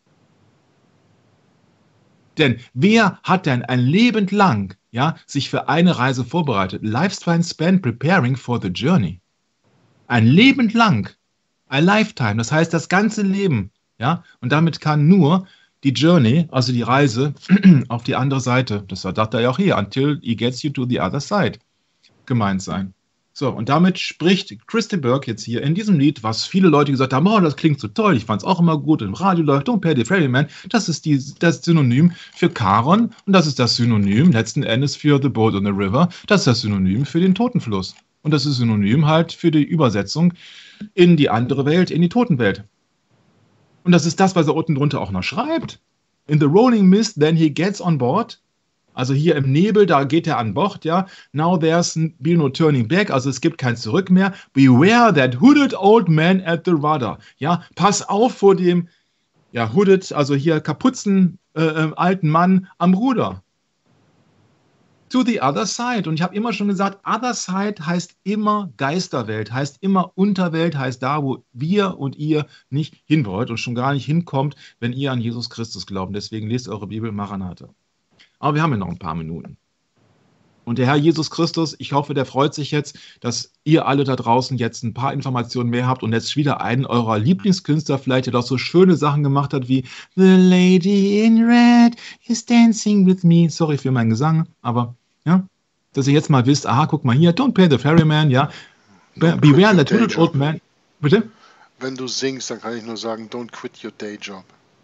Denn wer hat denn ein Leben lang sich für eine Reise vorbereitet? Lifetime spent preparing for the journey. Ein Leben lang. A lifetime, das heißt das ganze Leben. Ja? Und damit kann nur die Journey, also die Reise auf die andere Seite, das sagt er ja auch hier, until he gets you to the other side, gemeint sein. So, und damit spricht Chris de Burgh jetzt hier in diesem Lied, was viele Leute gesagt haben, oh, das klingt so toll, ich fand es auch immer gut, im Radio läuft, Don't Pay the Ferryman, das ist das Synonym für Charon und das ist das Synonym letzten Endes für The Boat on the River, das ist das Synonym für den Totenfluss. Und das ist Synonym halt für die Übersetzung in die andere Welt, in die Totenwelt. Und das ist das, was er unten drunter auch noch schreibt. In the rolling mist, then he gets on board. Also hier im Nebel, da geht er an Bord, ja. Now there's be no turning back, also es gibt kein Zurück mehr. Beware that hooded old man at the rudder. Ja, pass auf vor dem, hooded, also hier Kapuzen alten Mann am Ruder. To the other side. Und ich habe immer schon gesagt, other side heißt immer Geisterwelt, heißt immer Unterwelt, heißt da, wo wir und ihr nicht hin wollt und schon gar nicht hinkommt, wenn ihr an Jesus Christus glaubt. Deswegen lest eure Bibel Maranatha. Aber wir haben ja noch ein paar Minuten. Und der Herr Jesus Christus, ich hoffe, der freut sich jetzt, dass ihr alle da draußen jetzt ein paar Informationen mehr habt und jetzt wieder einen eurer Lieblingskünstler vielleicht, der doch so schöne Sachen gemacht hat wie The Lady in Red is dancing with me. Sorry für meinen Gesang, aber ja, dass ihr jetzt mal wisst, aha, guck mal hier, Don't Pay the Ferryman, ja. Beware that hooded old man. Bitte? Wenn du singst, dann kann ich nur sagen, don't quit your day job.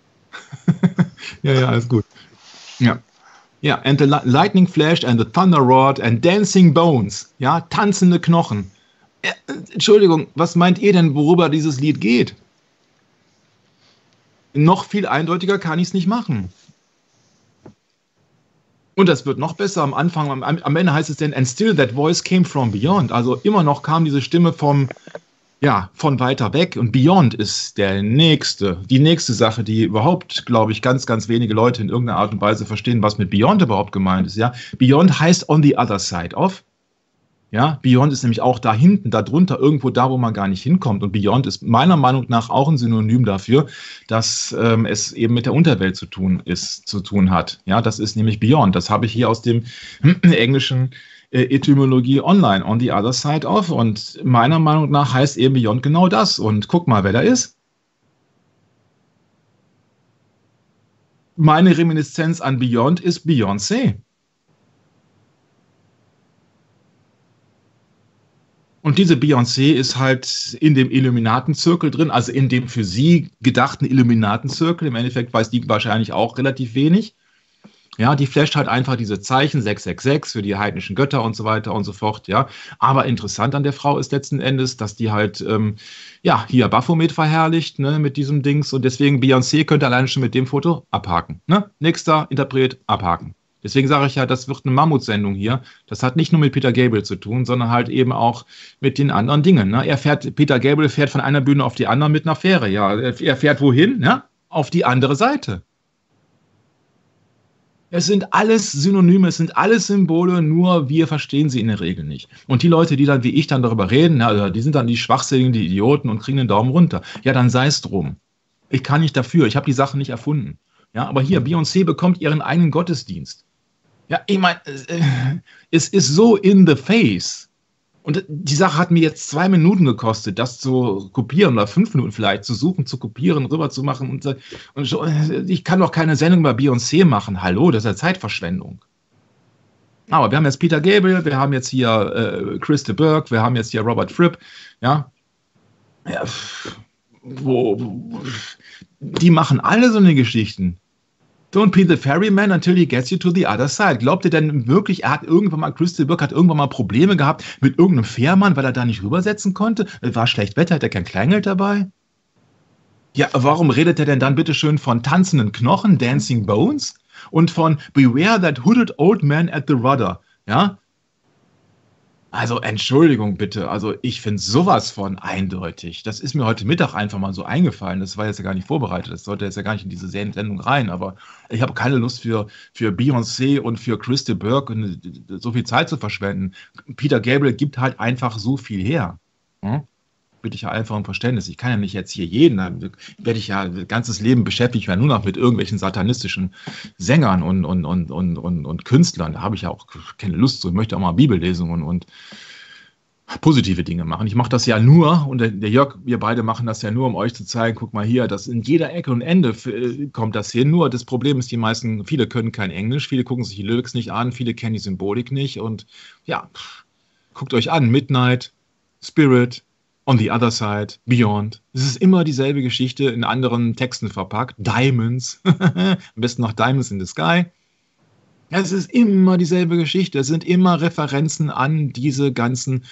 ja, alles gut. Ja. Ja, and the lightning flashed and the thunder roared and dancing bones. Ja, tanzende Knochen. Entschuldigung, was meint ihr denn, worüber dieses Lied geht? Noch viel eindeutiger kann ich es nicht machen. Und das wird noch besser am Anfang. Am Ende heißt es denn, and still that voice came from beyond. Also immer noch kam diese Stimme von weiter weg. Und Beyond ist die nächste Sache, die überhaupt, glaube ich, ganz, ganz wenige Leute in irgendeiner Art und Weise verstehen, was mit Beyond überhaupt gemeint ist. Ja? Beyond heißt on the other side of. Ja? Beyond ist nämlich auch da hinten, da drunter, irgendwo da, wo man gar nicht hinkommt. Und Beyond ist meiner Meinung nach auch ein Synonym dafür, dass es eben mit der Unterwelt zu tun hat. Ja? Das ist nämlich Beyond. Das habe ich hier aus dem englischen Etymologie online, on the other side of. Und meiner Meinung nach heißt eben Beyond genau das. Und guck mal, wer da ist. Meine Reminiszenz an Beyond ist Beyoncé. Und diese Beyoncé ist halt in dem Illuminatenzirkel drin, also in dem für sie gedachten Illuminatenzirkel. Im Endeffekt weiß die wahrscheinlich auch relativ wenig. Ja, die flasht halt einfach diese Zeichen 666 für die heidnischen Götter und so weiter und so fort, ja. Aber interessant an der Frau ist letzten Endes, dass die halt, hier Baphomet verherrlicht, ne, mit diesem Dings. Und deswegen Beyoncé könnte alleine schon mit dem Foto abhaken, ne. Nächster Interpret, abhaken. Deswegen sage ich ja, das wird eine Mammutsendung hier. Das hat nicht nur mit Peter Gabriel zu tun, sondern halt eben auch mit den anderen Dingen, ne. Peter Gabriel fährt von einer Bühne auf die andere mit einer Fähre, ja. Er fährt wohin, ne? Auf die andere Seite. Es sind alles Synonyme, es sind alles Symbole, nur wir verstehen sie in der Regel nicht. Und die Leute, die dann wie ich dann darüber reden, die sind dann die Schwachsinnigen, die Idioten und kriegen den Daumen runter. Ja, dann sei es drum. Ich kann nicht dafür, ich habe die Sachen nicht erfunden. Ja, aber hier, Beyoncé bekommt ihren eigenen Gottesdienst. Ja, ich meine, es ist so in the face. Und die Sache hat mir jetzt 2 Minuten gekostet, das zu kopieren oder 5 Minuten vielleicht, zu suchen, zu kopieren, rüber zu machen. Und ich kann doch keine Sendung bei Beyoncé machen. Hallo, das ist ja Zeitverschwendung. Aber wir haben jetzt Peter Gabriel, wir haben jetzt hier Chris de Burgh, wir haben jetzt hier Robert Fripp. Ja, die machen alle so eine Geschichten. Don't be the ferryman until he gets you to the other side. Glaubt ihr denn wirklich, Crystal Burke hat irgendwann mal Probleme gehabt mit irgendeinem Fährmann, weil er da nicht rübersetzen konnte? Es war schlecht Wetter, hat er kein Kleingeld dabei? Ja, warum redet er denn dann bitteschön von tanzenden Knochen, Dancing Bones? Und von Beware that hooded old man at the rudder? Ja? Also, Entschuldigung bitte, also ich finde sowas von eindeutig. Das ist mir heute Mittag einfach mal so eingefallen. Das war jetzt ja gar nicht vorbereitet. Das sollte jetzt ja gar nicht in diese Sendung rein. Aber ich habe keine Lust für Beyoncé und für Crystal Burke so viel Zeit zu verschwenden. Peter Gabriel gibt halt einfach so viel her. Hm? Bitte ich ja einfach um Verständnis. Ich kann ja nicht jetzt hier jeden, dann werde ich ja das ganze Leben beschäftigt, nur noch mit irgendwelchen satanistischen Sängern und Künstlern. Da habe ich ja auch keine Lust zu. Ich möchte auch mal Bibellesungen und positive Dinge machen. Ich mache das ja nur, und der Jörg, wir beide machen das ja nur, um euch zu zeigen, guck mal hier, dass in jeder Ecke und Ende kommt das hin. Nur das Problem ist, viele können kein Englisch, viele gucken sich die Lyrics nicht an, viele kennen die Symbolik nicht. Und ja, guckt euch an, Midnight, Spirit, On the Other Side, Beyond. Es ist immer dieselbe Geschichte in anderen Texten verpackt. Diamonds, am besten noch Diamonds in the Sky. Ja, es ist immer dieselbe Geschichte. Es sind immer Referenzen an diese ganzen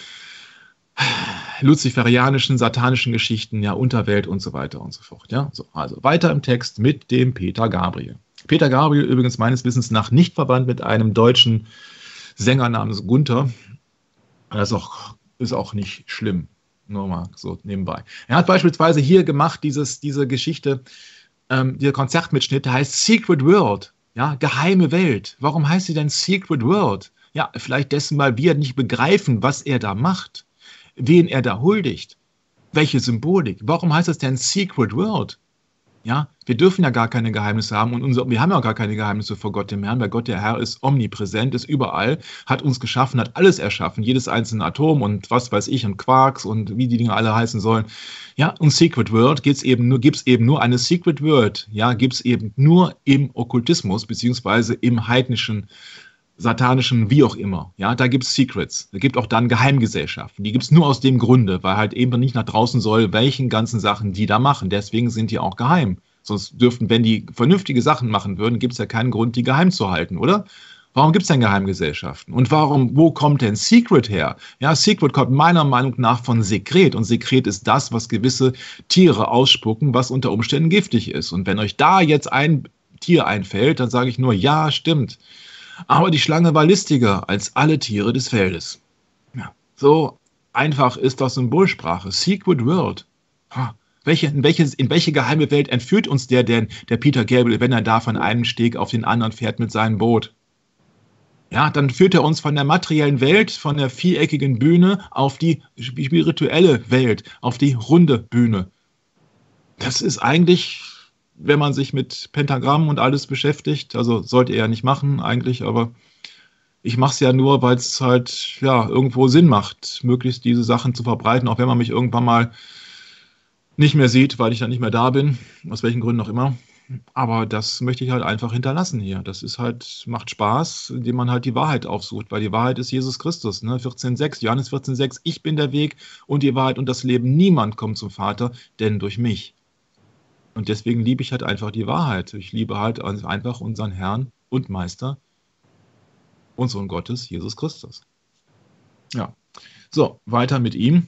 luziferianischen, satanischen Geschichten, ja, Unterwelt und so weiter und so fort. Ja, so, also weiter im Text mit dem Peter Gabriel. Peter Gabriel übrigens meines Wissens nach nicht verwandt mit einem deutschen Sänger namens Gunther. Das ist auch nicht schlimm. Nur mal so nebenbei. Er hat beispielsweise hier gemacht, diese Geschichte, dieser Konzertmitschnitt, der heißt Secret World, ja, geheime Welt. Warum heißt sie denn Secret World? Ja, vielleicht dessen, weil wir nicht begreifen, was er da macht, wen er da huldigt, welche Symbolik. Warum heißt es denn Secret World? Ja, wir dürfen ja gar keine Geheimnisse haben und wir haben ja gar keine Geheimnisse vor Gott dem Herrn, weil Gott der Herr ist omnipräsent, ist überall, hat uns geschaffen, hat alles erschaffen, jedes einzelne Atom und was weiß ich und Quarks und wie die Dinge alle heißen sollen. Ja, und Secret World gibt's eben nur eine Secret World, ja, gibt's eben nur im Okkultismus beziehungsweise im heidnischen, satanischen, wie auch immer. Ja, da gibt's Secrets. Da gibt auch dann Geheimgesellschaften. Die gibt's nur aus dem Grunde, weil halt eben nicht nach draußen soll, welchen ganzen Sachen die da machen. Deswegen sind die auch geheim. Sonst wenn die vernünftige Sachen machen würden, gibt's ja keinen Grund, die geheim zu halten, oder? Warum gibt's denn Geheimgesellschaften? Und wo kommt denn Secret her? Ja, Secret kommt meiner Meinung nach von Sekret. Und Sekret ist das, was gewisse Tiere ausspucken, was unter Umständen giftig ist. Und wenn euch da jetzt ein Tier einfällt, dann sage ich nur, ja, stimmt. Aber die Schlange war listiger als alle Tiere des Feldes. Ja, so einfach ist das Symbolsprache. Secret World. In welche geheime Welt entführt uns der Peter Gabriel, wenn er da von einem Steg auf den anderen fährt mit seinem Boot? Ja, dann führt er uns von der materiellen Welt, von der viereckigen Bühne auf die spirituelle Welt, auf die runde Bühne. Das ist eigentlich, wenn man sich mit Pentagrammen und alles beschäftigt, also sollte er ja nicht machen eigentlich, aber ich mache es ja nur, weil es halt ja irgendwo Sinn macht, möglichst diese Sachen zu verbreiten, auch wenn man mich irgendwann mal nicht mehr sieht, weil ich dann nicht mehr da bin, aus welchen Gründen auch immer. Aber das möchte ich halt einfach hinterlassen hier. Das ist halt, macht Spaß, indem man halt die Wahrheit aufsucht, weil die Wahrheit ist Jesus Christus, ne? 14,6, Johannes 14,6, ich bin der Weg und die Wahrheit und das Leben. Niemand kommt zum Vater, denn durch mich. Und deswegen liebe ich halt einfach die Wahrheit. Ich liebe halt einfach unseren Herrn und Meister, unseren Gottes, Jesus Christus. Ja, so, weiter mit ihm.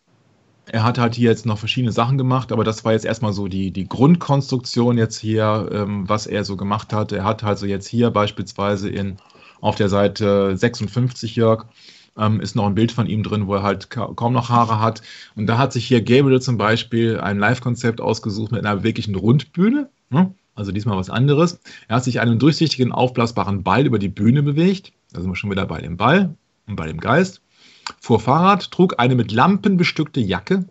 Er hat halt hier jetzt noch verschiedene Sachen gemacht, aber das war jetzt erstmal so die Grundkonstruktion jetzt hier, was er so gemacht hat. Er hat also jetzt hier beispielsweise auf der Seite 56, Jörg, ist noch ein Bild von ihm drin, wo er halt kaum noch Haare hat. Und da hat sich hier Gabriel zum Beispiel ein Live-Konzept ausgesucht mit einer beweglichen Rundbühne. Ne? Also diesmal was anderes. Er hat sich einen durchsichtigen, aufblasbaren Ball über die Bühne bewegt. Da sind wir schon wieder bei dem Ball und bei dem Geist. Fuhr Fahrrad, trug eine mit Lampen bestückte Jacke.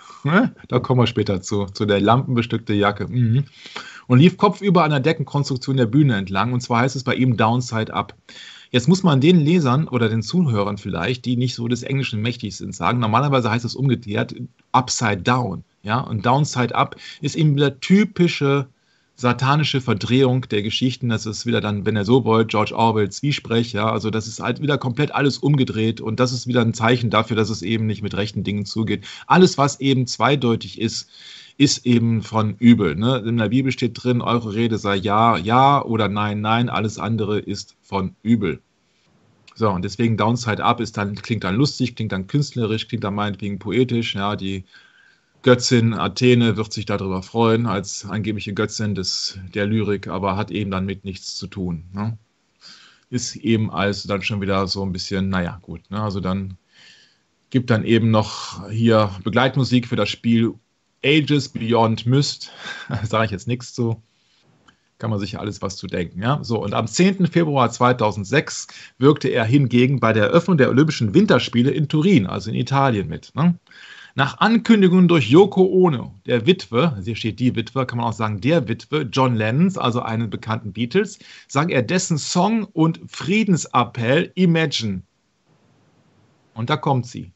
Da kommen wir später zu der lampenbestückte Jacke. Und lief kopfüber an der Deckenkonstruktion der Bühne entlang. Und zwar heißt es bei ihm Downside Up. Jetzt muss man den Lesern oder den Zuhörern vielleicht, die nicht so des Englischen mächtig sind, sagen, normalerweise heißt es umgekehrt Upside Down. Ja? Und Downside Up ist eben wieder typische satanische Verdrehung der Geschichten. Das ist wieder dann, wenn ihr so wollt, George Orwell Zwiesprech. Ja? Also das ist halt wieder komplett alles umgedreht und das ist wieder ein Zeichen dafür, dass es eben nicht mit rechten Dingen zugeht. Alles, was eben zweideutig ist, ist eben von übel. Ne? In der Bibel steht drin, eure Rede sei ja, ja oder nein, nein, alles andere ist von übel. So, und deswegen Downside Up klingt dann lustig, klingt dann künstlerisch, klingt dann meinetwegen poetisch. Ja, die Göttin Athene wird sich darüber freuen, als angebliche Göttin der Lyrik, aber hat eben damit nichts zu tun. Ne? Ist eben also dann schon wieder so ein bisschen, naja, gut. Ne? Also dann gibt dann eben noch hier Begleitmusik für das Spiel Ages Beyond Myst. Da sage ich jetzt nichts zu. Kann man sich alles was zu denken. Ja? So, und am 10. Februar 2006 wirkte er hingegen bei der Eröffnung der Olympischen Winterspiele in Turin, also in Italien, mit. Ne? Nach Ankündigung durch Yoko Ono, der Witwe, hier steht die Witwe, kann man auch sagen der Witwe, John Lennons, also einen bekannten Beatles, sang er dessen Song und Friedensappell Imagine. Und da kommt sie.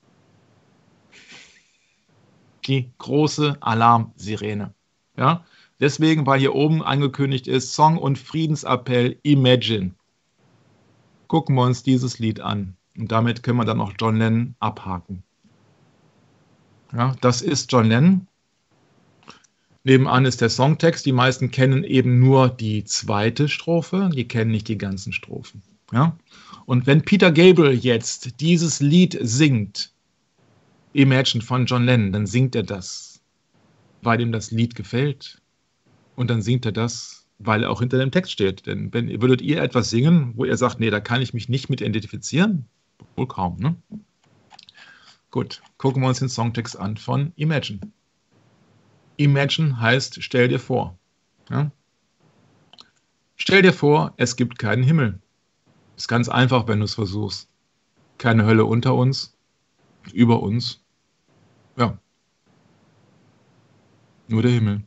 Die große Alarmsirene. Ja? Deswegen, weil hier oben angekündigt ist, Song und Friedensappell Imagine. Gucken wir uns dieses Lied an. Und damit können wir dann auch John Lennon abhaken. Ja, das ist John Lennon. Nebenan ist der Songtext. Die meisten kennen eben nur die zweite Strophe. Die kennen nicht die ganzen Strophen. Ja? Und wenn Peter Gabriel jetzt dieses Lied singt, Imagine von John Lennon, dann singt er das, weil ihm das Lied gefällt. Und dann singt er das, weil er auch hinter dem Text steht. Denn würdet ihr etwas singen, wo ihr sagt, nee, da kann ich mich nicht mit identifizieren? Wohl kaum, ne? Gut, gucken wir uns den Songtext an von Imagine. Imagine heißt, stell dir vor. Ja? Stell dir vor, es gibt keinen Himmel. Ist ganz einfach, wenn du es versuchst. Keine Hölle unter uns, über uns. Ja. Nur der Himmel.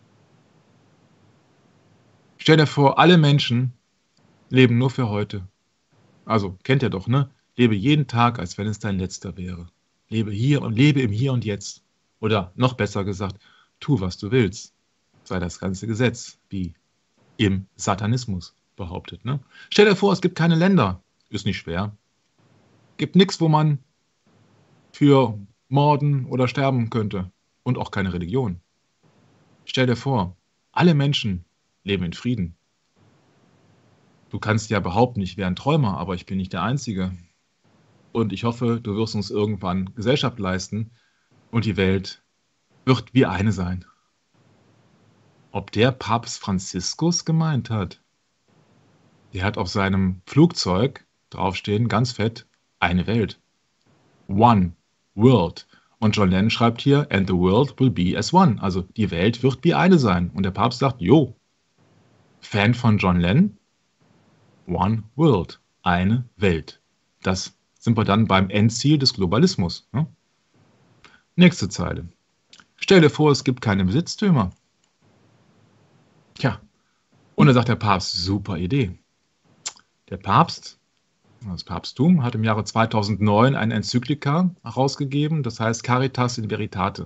Stell dir vor, alle Menschen leben nur für heute. Also, kennt ihr doch, ne? Lebe jeden Tag, als wenn es dein letzter wäre. Lebe hier und lebe im Hier und Jetzt. Oder noch besser gesagt, tu, was du willst. Sei das ganze Gesetz, wie im Satanismus behauptet. Ne? Stell dir vor, es gibt keine Länder. Ist nicht schwer. Gibt nichts, wo man für morden oder sterben könnte. Und auch keine Religion. Stell dir vor, alle Menschen leben in Frieden. Du kannst ja behaupten, ich wäre ein Träumer, aber ich bin nicht der Einzige. Und ich hoffe, du wirst uns irgendwann Gesellschaft leisten und die Welt wird wie eine sein. Ob der Papst Franziskus gemeint hat? Der hat auf seinem Flugzeug draufstehen, ganz fett, eine Welt. One World. Und John Lennon schreibt hier, and the world will be as one. Also die Welt wird wie eine sein. Und der Papst sagt, jo, Fan von John Lennon? One World. Eine Welt. Das sind wir dann beim Endziel des Globalismus. Ne? Nächste Zeile. Stell dir vor, es gibt keine Besitztümer. Tja, und da sagt der Papst, super Idee. Der Papst, das Papsttum, hat im Jahre 2009 eine Enzyklika herausgegeben, das heißt Caritas in Veritate.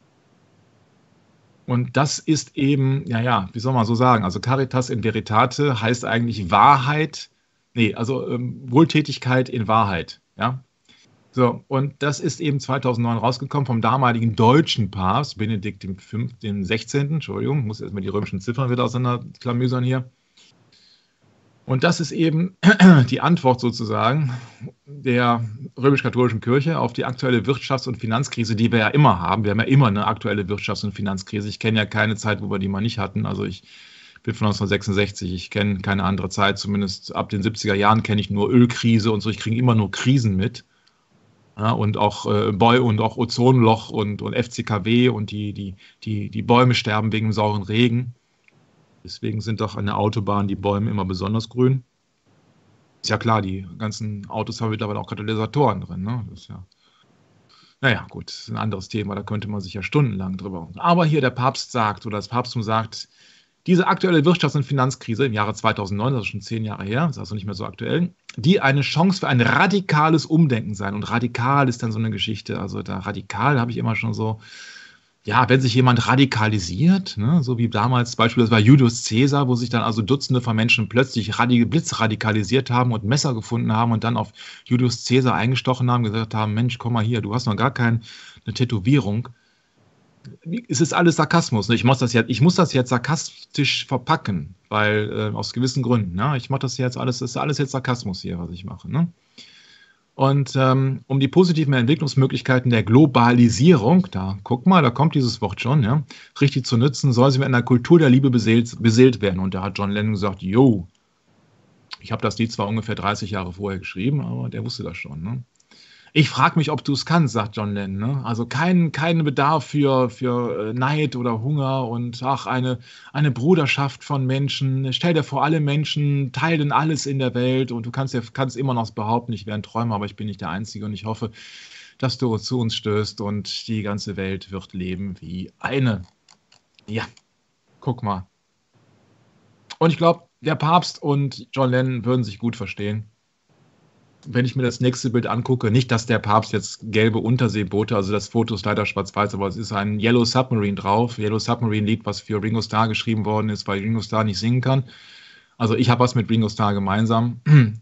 Und das ist eben, wie soll man so sagen, also Caritas in Veritate heißt eigentlich Wahrheit, Wohltätigkeit in Wahrheit. Ja? So, und das ist eben 2009 rausgekommen vom damaligen deutschen Papst, Benedikt dem 16., Entschuldigung, muss erstmal die römischen Ziffern wieder auseinanderklamüsern hier. Und das ist eben die Antwort sozusagen der römisch-katholischen Kirche auf die aktuelle Wirtschafts- und Finanzkrise, die wir ja immer haben. Wir haben ja immer eine aktuelle Wirtschafts- und Finanzkrise. Ich kenne ja keine Zeit, wo wir die mal nicht hatten. Also ich bin von 1966, ich kenne keine andere Zeit, zumindest ab den 70er Jahren kenne ich nur Ölkrise und so. Ich kriege immer nur Krisen mit. Ja, und auch auch Ozonloch und FCKW und die Bäume sterben wegen dem sauren Regen. Deswegen sind doch an der Autobahn die Bäume immer besonders grün. Ist ja klar, die ganzen Autos haben mittlerweile auch Katalysatoren drin. Ne? Das ist ja, naja, gut, das ist ein anderes Thema, da könnte man sich ja stundenlang drüber. Aber hier der Papst sagt, oder das Papsttum sagt, diese aktuelle Wirtschafts- und Finanzkrise im Jahre 2009, das ist schon 10 Jahre her, ist also nicht mehr so aktuell, die eine Chance für ein radikales Umdenken sein. Und radikal ist dann so eine Geschichte, also da radikal habe ich immer schon so, ja, wenn sich jemand radikalisiert, ne, so wie damals beispielsweise bei Julius Caesar, wo sich dann also Dutzende von Menschen plötzlich blitzradikalisiert haben und Messer gefunden haben und dann auf Julius Caesar eingestochen haben, gesagt haben, Mensch, komm mal hier, du hast noch gar keine Tätowierung. es ist alles Sarkasmus. Ne? Ich muss das jetzt sarkastisch verpacken, weil aus gewissen Gründen. Ne? Ich mache das jetzt alles, das ist alles jetzt Sarkasmus hier, was ich mache. Ne? Und um die positiven Entwicklungsmöglichkeiten der Globalisierung, da guck mal, da kommt dieses Wort schon, ja, richtig zu nutzen, soll sie mit einer Kultur der Liebe beseelt werden. Und da hat John Lennon gesagt, yo, ich habe das Lied zwar ungefähr 30 Jahre vorher geschrieben, aber der wusste das schon. Ne? Ich frage mich, ob du es kannst, sagt John Lennon. Ne? Also kein Bedarf für Neid oder Hunger und eine Bruderschaft von Menschen. Stell dir vor, alle Menschen teilen alles in der Welt und du kannst immer noch behaupten, ich wäre ein Träumer, aber ich bin nicht der Einzige und ich hoffe, dass du zu uns stößt und die ganze Welt wird leben wie eine. Ja, guck mal. Und ich glaube, der Papst und John Lennon würden sich gut verstehen. Wenn ich mir das nächste Bild angucke, nicht, dass der Papst jetzt gelbe Unterseeboote, also das Foto ist leider schwarz-weiß, aber es ist ein Yellow Submarine drauf. Yellow Submarine Lied, was für Ringo Starr geschrieben worden ist, weil Ringo Starr nicht singen kann. Also ich habe was mit Ringo Starr gemeinsam,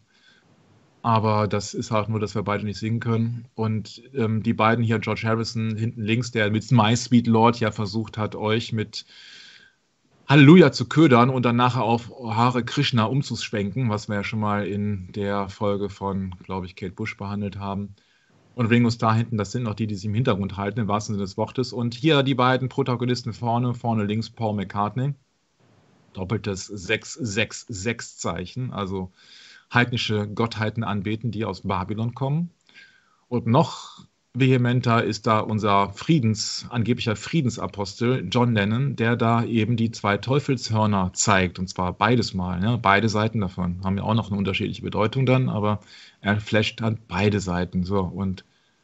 aber das ist halt nur, dass wir beide nicht singen können. Und die beiden hier, George Harrison hinten links, der mit My Sweet Lord ja versucht hat, euch mit Halleluja zu ködern und dann nachher auf Hare Krishna umzuschwenken, was wir ja schon mal in der Folge von, glaube ich, Kate Bush behandelt haben. Und Ringo Starr hinten, das sind noch die sich im Hintergrund halten, im wahrsten Sinne des Wortes. Und hier die beiden Protagonisten vorne links Paul McCartney. Doppeltes 666-Zeichen, also heidnische Gottheiten anbeten, die aus Babylon kommen. Und noch vehementer ist da unser angeblicher Friedensapostel John Lennon, der da eben die 2 Teufelshörner zeigt, und zwar beides mal. Ne? Beide Seiten davon haben ja auch noch eine unterschiedliche Bedeutung dann, aber er flasht dann beide Seiten. So, und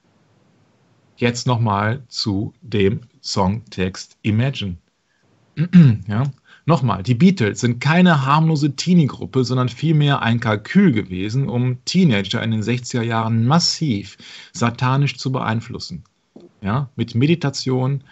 jetzt nochmal zu dem Songtext Imagine. Ja? Nochmal, die Beatles sind keine harmlose Teenie-Gruppe, sondern vielmehr ein Kalkül gewesen, um Teenager in den 60er Jahren massiv satanisch zu beeinflussen. Ja? Mit Meditation,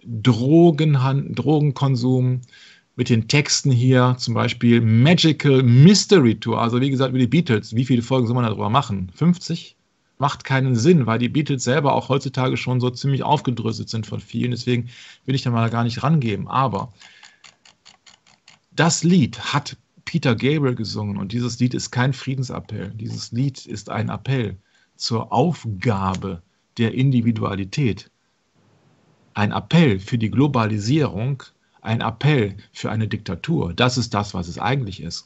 Drogenkonsum, mit den Texten hier, zum Beispiel Magical Mystery Tour, also wie gesagt, über die Beatles, wie viele Folgen soll man darüber machen? 50? Macht keinen Sinn, weil die Beatles selber auch heutzutage schon so ziemlich aufgedröselt sind von vielen, deswegen will ich da mal gar nicht rangeben, aber das Lied hat Peter Gabriel gesungen und dieses Lied ist kein Friedensappell. Dieses Lied ist ein Appell zur Aufgabe der Individualität. Ein Appell für die Globalisierung, ein Appell für eine Diktatur. Das ist das, was es eigentlich ist.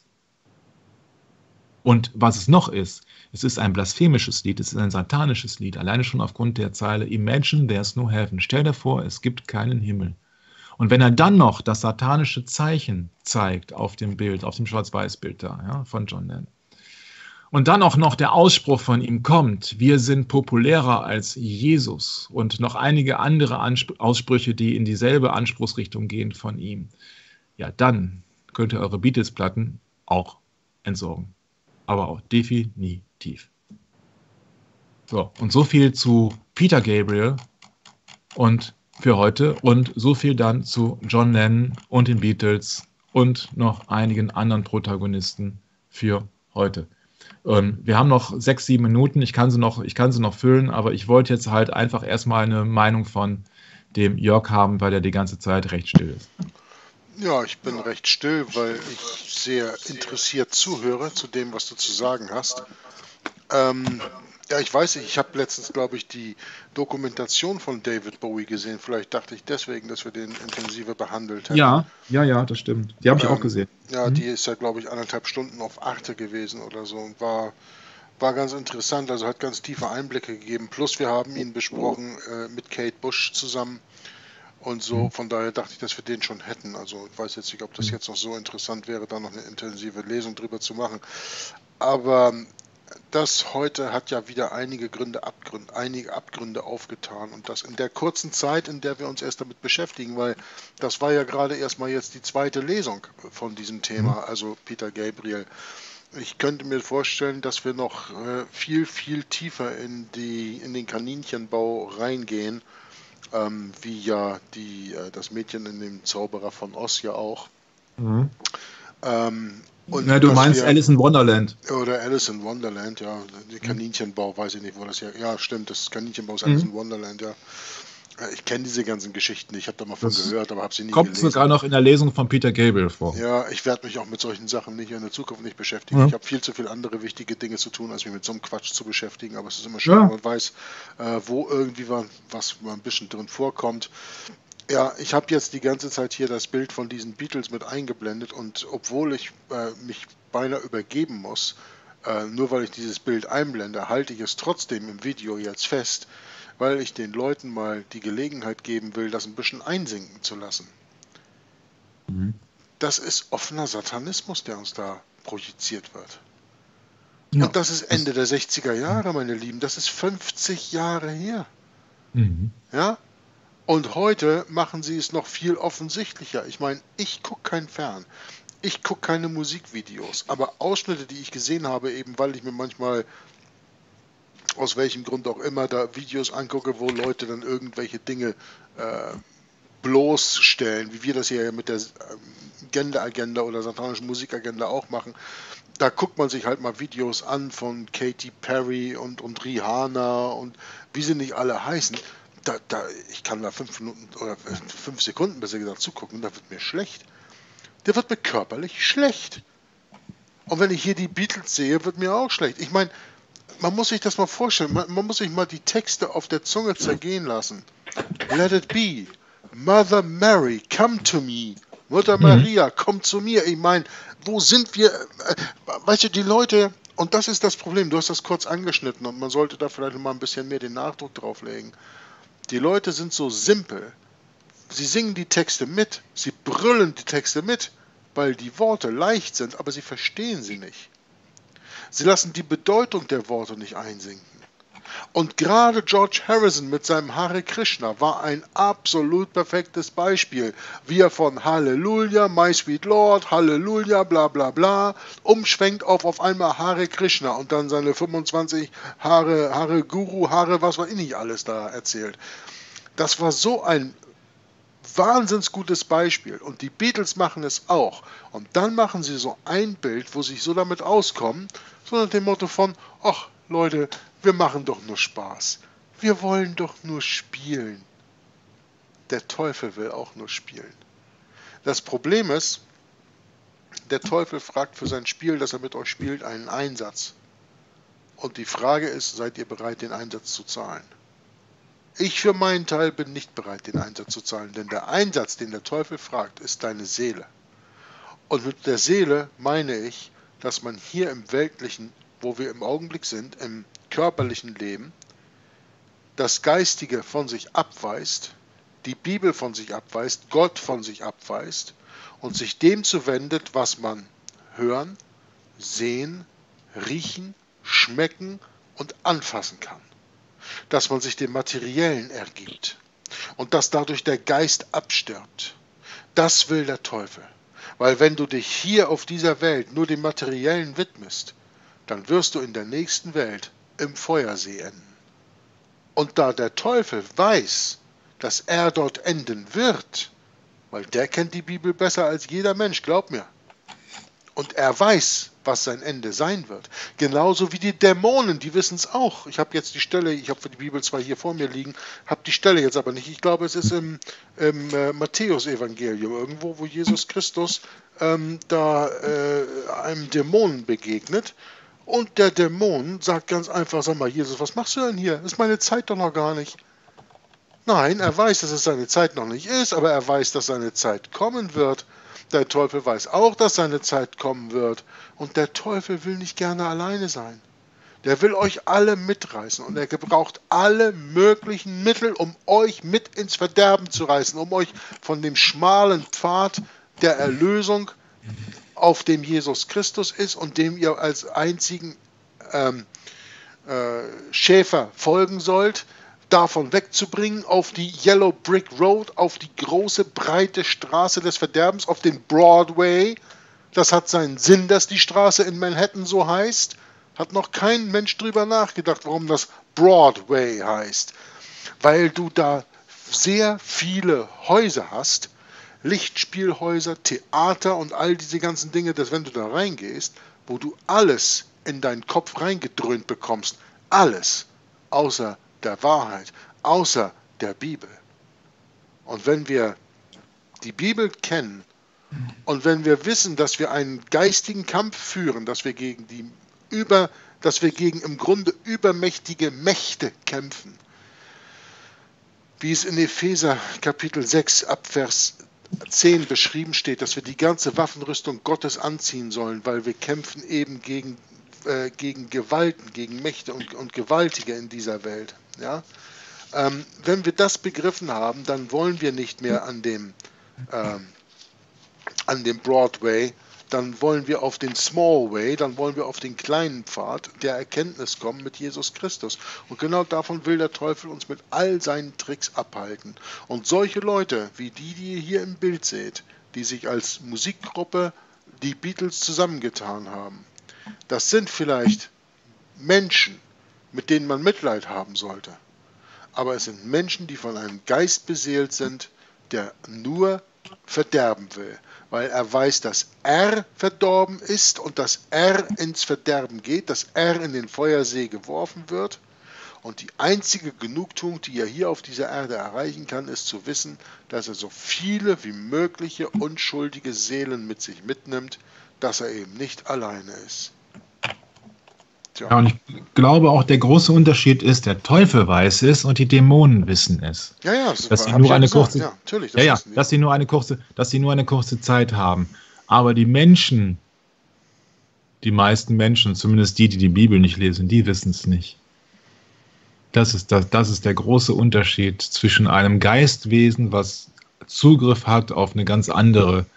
Und was es noch ist, es ist ein blasphemisches Lied, es ist ein satanisches Lied, alleine schon aufgrund der Zeile Imagine there's no heaven. Stell dir vor, es gibt keinen Himmel. Und wenn er dann noch das satanische Zeichen zeigt auf dem Bild, auf dem Schwarz-Weiß-Bild da, ja, von John Lennon, und dann auch noch der Ausspruch von ihm kommt, wir sind populärer als Jesus und noch einige andere Aussprüche, die in dieselbe Anspruchsrichtung gehen von ihm, ja, dann könnt ihr eure Beatles-Platten auch entsorgen. Aber auch definitiv. So, und so viel zu Peter Gabriel und für heute und so viel dann zu John Lennon und den Beatles und noch einigen anderen Protagonisten für heute. Wir haben noch 6, 7 Minuten, ich kann sie noch füllen, aber ich wollte jetzt halt einfach erstmal eine Meinung von dem Jörg haben, weil er die ganze Zeit recht still ist. Ja, ich bin recht still, weil ich sehr interessiert zuhöre zu dem, was du zu sagen hast. Ja, ich weiß nicht, ich habe letztens, glaube ich, die Dokumentation von David Bowie gesehen. Vielleicht dachte ich deswegen, dass wir den intensiver behandelt hätten. Ja, das stimmt. Die habe ich auch gesehen. Ja, die ist ja, glaube ich, 1,5 Stunden auf Arte gewesen oder so und war ganz interessant, also hat ganz tiefe Einblicke gegeben. Plus wir haben ihn besprochen mit Kate Bush zusammen und so. Von daher dachte ich, dass wir den schon hätten. Also ich weiß jetzt nicht, ob das jetzt noch so interessant wäre, da noch eine intensive Lesung drüber zu machen. Aber das heute hat ja wieder einige Abgründe aufgetan und das in der kurzen Zeit, in der wir uns erst damit beschäftigen, weil das war ja gerade erstmal jetzt die 2. Lesung von diesem Thema, also Peter Gabriel. Ich könnte mir vorstellen, dass wir noch viel, viel tiefer in den Kaninchenbau reingehen, wie ja das Mädchen in dem Zauberer von Oz ja auch. Und du meinst Alice in Wonderland. Oder Alice in Wonderland, ja. Der Kaninchenbau, weiß ich nicht, wo das ja. Ja, stimmt, das Kaninchenbau ist Alice in Wonderland, ja. Ich kenne diese ganzen Geschichten, ich habe da mal von Das gehört, aber habe sie nie kommt gelesen. sogar noch in der Lesung von Peter Gabriel vor. Ja, ich werde mich auch mit solchen Sachen nicht in der Zukunft nicht beschäftigen. Ja. Ich habe viel zu viele andere wichtige Dinge zu tun, als mich mit so einem Quatsch zu beschäftigen. Aber es ist immer schön, Ja. wenn man weiß, wo irgendwie was mal ein bisschen drin vorkommt. Ja, ich habe jetzt die ganze Zeit hier das Bild von diesen Beatles mit eingeblendet und obwohl ich mich beinahe übergeben muss, nur weil ich dieses Bild einblende, halte ich es trotzdem im Video jetzt fest, weil ich den Leuten mal die Gelegenheit geben will, das ein bisschen einsinken zu lassen. Mhm. Das ist offener Satanismus, der uns da projiziert wird. Ja. Und das ist Ende der 60er Jahre, meine Lieben. Das ist 50 Jahre her. Mhm. Ja? Und heute machen sie es noch viel offensichtlicher. Ich meine, ich gucke kein Fern. Ich gucke keine Musikvideos. Aber Ausschnitte, die ich gesehen habe, eben weil ich mir manchmal, aus welchem Grund auch immer, da Videos angucke, wo Leute dann irgendwelche Dinge bloßstellen, wie wir das hier mit der Gender-Agenda oder satanischen Musikagenda auch machen. Da guckt man sich halt mal Videos an von Katy Perry und Rihanna und wie sie nicht alle heißen. Ich kann da 5 Minuten oder 5 Sekunden besser gesagt zugucken, da wird mir schlecht. Der wird mir körperlich schlecht. Und wenn ich hier die Beatles sehe, wird mir auch schlecht. Ich meine, man muss sich das mal vorstellen, man muss sich mal die Texte auf der Zunge zergehen lassen. Let it be. Mother Mary, come to me. Mutter Maria, komm zu mir. Ich meine, wo sind wir? Weißt du, die Leute, und das ist das Problem, du hast das kurz angeschnitten und man sollte da vielleicht mal ein bisschen mehr den Nachdruck drauf legen. Die Leute sind so simpel. Sie singen die Texte mit, sie brüllen die Texte mit, weil die Worte leicht sind, aber sie verstehen sie nicht. Sie lassen die Bedeutung der Worte nicht einsinken. Und gerade George Harrison mit seinem Hare Krishna war ein absolut perfektes Beispiel, wie er von Halleluja, My Sweet Lord, Halleluja, bla bla bla, umschwenkt auf einmal Hare Krishna und dann seine 25 Hare Guru, Hare, was weiß ich nicht alles da erzählt. Das war so ein wahnsinns gutes Beispiel und die Beatles machen es auch. Und dann machen sie so ein Bild, wo sie sich so damit auskommen, so nach dem Motto von, ach Leute, wir machen doch nur Spaß. Wir wollen doch nur spielen. Der Teufel will auch nur spielen. Das Problem ist, der Teufel fragt für sein Spiel, das er mit euch spielt, einen Einsatz. Und die Frage ist, seid ihr bereit, den Einsatz zu zahlen? Ich für meinen Teil bin nicht bereit, den Einsatz zu zahlen, denn der Einsatz, den der Teufel fragt, ist deine Seele. Und mit der Seele meine ich, dass man hier im Weltlichen, wo wir im Augenblick sind, im körperlichen Leben, das Geistige von sich abweist, die Bibel von sich abweist, Gott von sich abweist und sich dem zuwendet, was man hören, sehen, riechen, schmecken und anfassen kann. Dass man sich dem Materiellen ergibt und dass dadurch der Geist abstirbt. Das will der Teufel. Weil wenn du dich hier auf dieser Welt nur dem Materiellen widmest, dann wirst du in der nächsten Welt im Feuersee enden. Und da der Teufel weiß, dass er dort enden wird, weil der kennt die Bibel besser als jeder Mensch, glaub mir. Und er weiß, was sein Ende sein wird. Genauso wie die Dämonen, die wissen es auch. Ich habe jetzt die Stelle, ich habe die Bibel zwar hier vor mir liegen, habe die Stelle jetzt aber nicht. Ich glaube, es ist im Matthäus-Evangelium irgendwo, wo Jesus Christus einem Dämonen begegnet. Und der Dämon sagt ganz einfach, sag mal, Jesus, was machst du denn hier? Ist meine Zeit doch noch gar nicht. Nein, er weiß, dass es seine Zeit noch nicht ist, aber er weiß, dass seine Zeit kommen wird. Der Teufel weiß auch, dass seine Zeit kommen wird. Und der Teufel will nicht gerne alleine sein. Der will euch alle mitreißen und er gebraucht alle möglichen Mittel, um euch mit ins Verderben zu reißen, um euch von dem schmalen Pfad der Erlösung, auf dem Jesus Christus ist und dem ihr als einzigen Schäfer folgen sollt, davon wegzubringen auf die Yellow Brick Road, auf die große, breite Straße des Verderbens, auf den Broadway. Das hat seinen Sinn, dass die Straße in Manhattan so heißt. Hat noch kein Mensch drüber nachgedacht, warum das Broadway heißt. Weil du da sehr viele Häuser hast, Lichtspielhäuser, Theater und all diese ganzen Dinge, dass wenn du da reingehst, wo du alles in deinen Kopf reingedröhnt bekommst, alles, außer der Wahrheit, außer der Bibel. Und wenn wir die Bibel kennen und wenn wir wissen, dass wir einen geistigen Kampf führen, dass wir gegen im Grunde übermächtige Mächte kämpfen, wie es in Epheser Kapitel 6 ab Vers 10 beschrieben steht, dass wir die ganze Waffenrüstung Gottes anziehen sollen, weil wir kämpfen eben gegen Gewalten, gegen Mächte und Gewaltige in dieser Welt. Ja? Wenn wir das begriffen haben, dann wollen wir nicht mehr an dem Broadway, dann wollen wir auf den Small Way, dann wollen wir auf den kleinen Pfad der Erkenntnis kommen mit Jesus Christus. Und genau davon will der Teufel uns mit all seinen Tricks abhalten. Und solche Leute, wie die ihr hier im Bild seht, die sich als Musikgruppe die Beatles zusammengetan haben, das sind vielleicht Menschen, mit denen man Mitleid haben sollte. Aber es sind Menschen, die von einem Geist beseelt sind, der nur verderben will, weil er weiß, dass er verdorben ist und dass er ins Verderben geht, dass er in den Feuersee geworfen wird. Und die einzige Genugtuung, die er hier auf dieser Erde erreichen kann, ist zu wissen, dass er so viele wie mögliche unschuldige Seelen mit sich mitnimmt, dass er eben nicht alleine ist. Tja. Ja, und ich glaube auch, der große Unterschied ist, der Teufel weiß es und die Dämonen wissen es. Ja, ja, dass sie nur eine kurze, ja, natürlich, dass sie nur eine kurze Zeit haben. Aber die Menschen, die meisten Menschen, zumindest die die Bibel nicht lesen, die wissen es nicht. Das ist der große Unterschied zwischen einem Geistwesen, was Zugriff hat auf eine ganz andere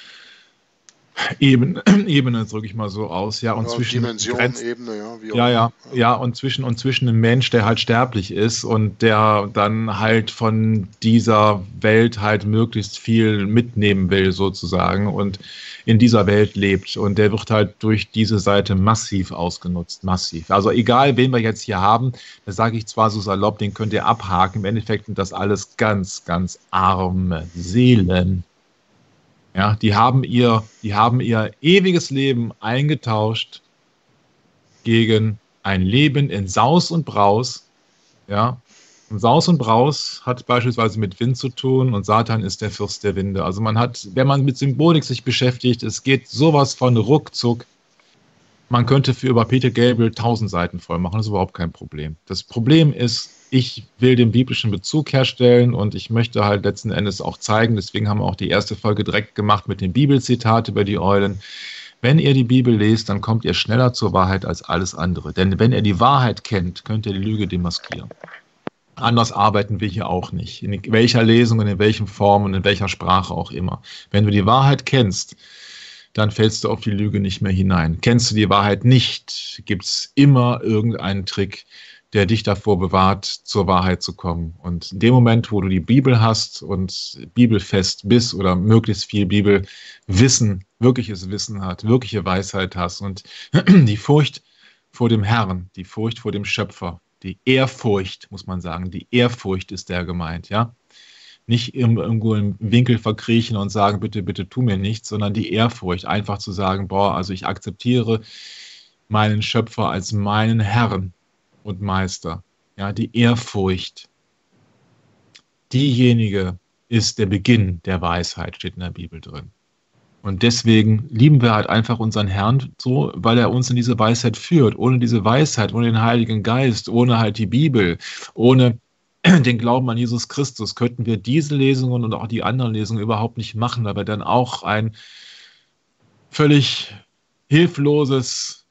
Ebene, drücke ich mal so aus, ja, und zwischen Dimensionenebene, ja, und zwischen einem Mensch, der halt sterblich ist und der dann halt von dieser Welt halt möglichst viel mitnehmen will sozusagen und in dieser Welt lebt und der wird halt durch diese Seite massiv ausgenutzt, massiv. Also egal, wen wir jetzt hier haben, da sage ich zwar so salopp, den könnt ihr abhaken, im Endeffekt sind das alles ganz, ganz arme Seelen. Ja, die haben ihr ewiges Leben eingetauscht gegen ein Leben in Saus und Braus. Ja, und Saus und Braus hat beispielsweise mit Wind zu tun und Satan ist der Fürst der Winde. Also man hat, wenn man mit Symbolik sich beschäftigt, es geht sowas von ruckzuck. Man könnte über Peter Gabriel 1000 Seiten voll machen, das ist überhaupt kein Problem. Das Problem ist, ich will den biblischen Bezug herstellen und ich möchte halt letzten Endes auch zeigen, deswegen haben wir auch die erste Folge direkt gemacht mit dem Bibelzitat über die Eulen. Wenn ihr die Bibel lest, dann kommt ihr schneller zur Wahrheit als alles andere. Denn wenn ihr die Wahrheit kennt, könnt ihr die Lüge demaskieren. Anders arbeiten wir hier auch nicht. In welcher Lesung und in welchen Form und in welcher Sprache auch immer. Wenn du die Wahrheit kennst, dann fällst du auf die Lüge nicht mehr hinein. Kennst du die Wahrheit nicht, gibt es immer irgendeinen Trick, der dich davor bewahrt, zur Wahrheit zu kommen. Und in dem Moment, wo du die Bibel hast und bibelfest bist oder möglichst viel Bibelwissen, wirkliches Wissen hat, wirkliche Weisheit hast und die Furcht vor dem Herrn, die Furcht vor dem Schöpfer, die Ehrfurcht, muss man sagen, die Ehrfurcht ist der gemeint, ja. Nicht irgendwo im Winkel verkriechen und sagen, bitte, bitte tu mir nichts, sondern die Ehrfurcht, einfach zu sagen, boah, also ich akzeptiere meinen Schöpfer als meinen Herrn und Meister. Ja, die Ehrfurcht, diejenige ist der Beginn der Weisheit, steht in der Bibel drin. Und deswegen lieben wir halt einfach unseren Herrn so, weil er uns in diese Weisheit führt. Ohne diese Weisheit, ohne den Heiligen Geist, ohne halt die Bibel, ohne den Glauben an Jesus Christus könnten wir diese Lesungen und auch die anderen Lesungen überhaupt nicht machen, weil wir dann auch ein völlig hilfloses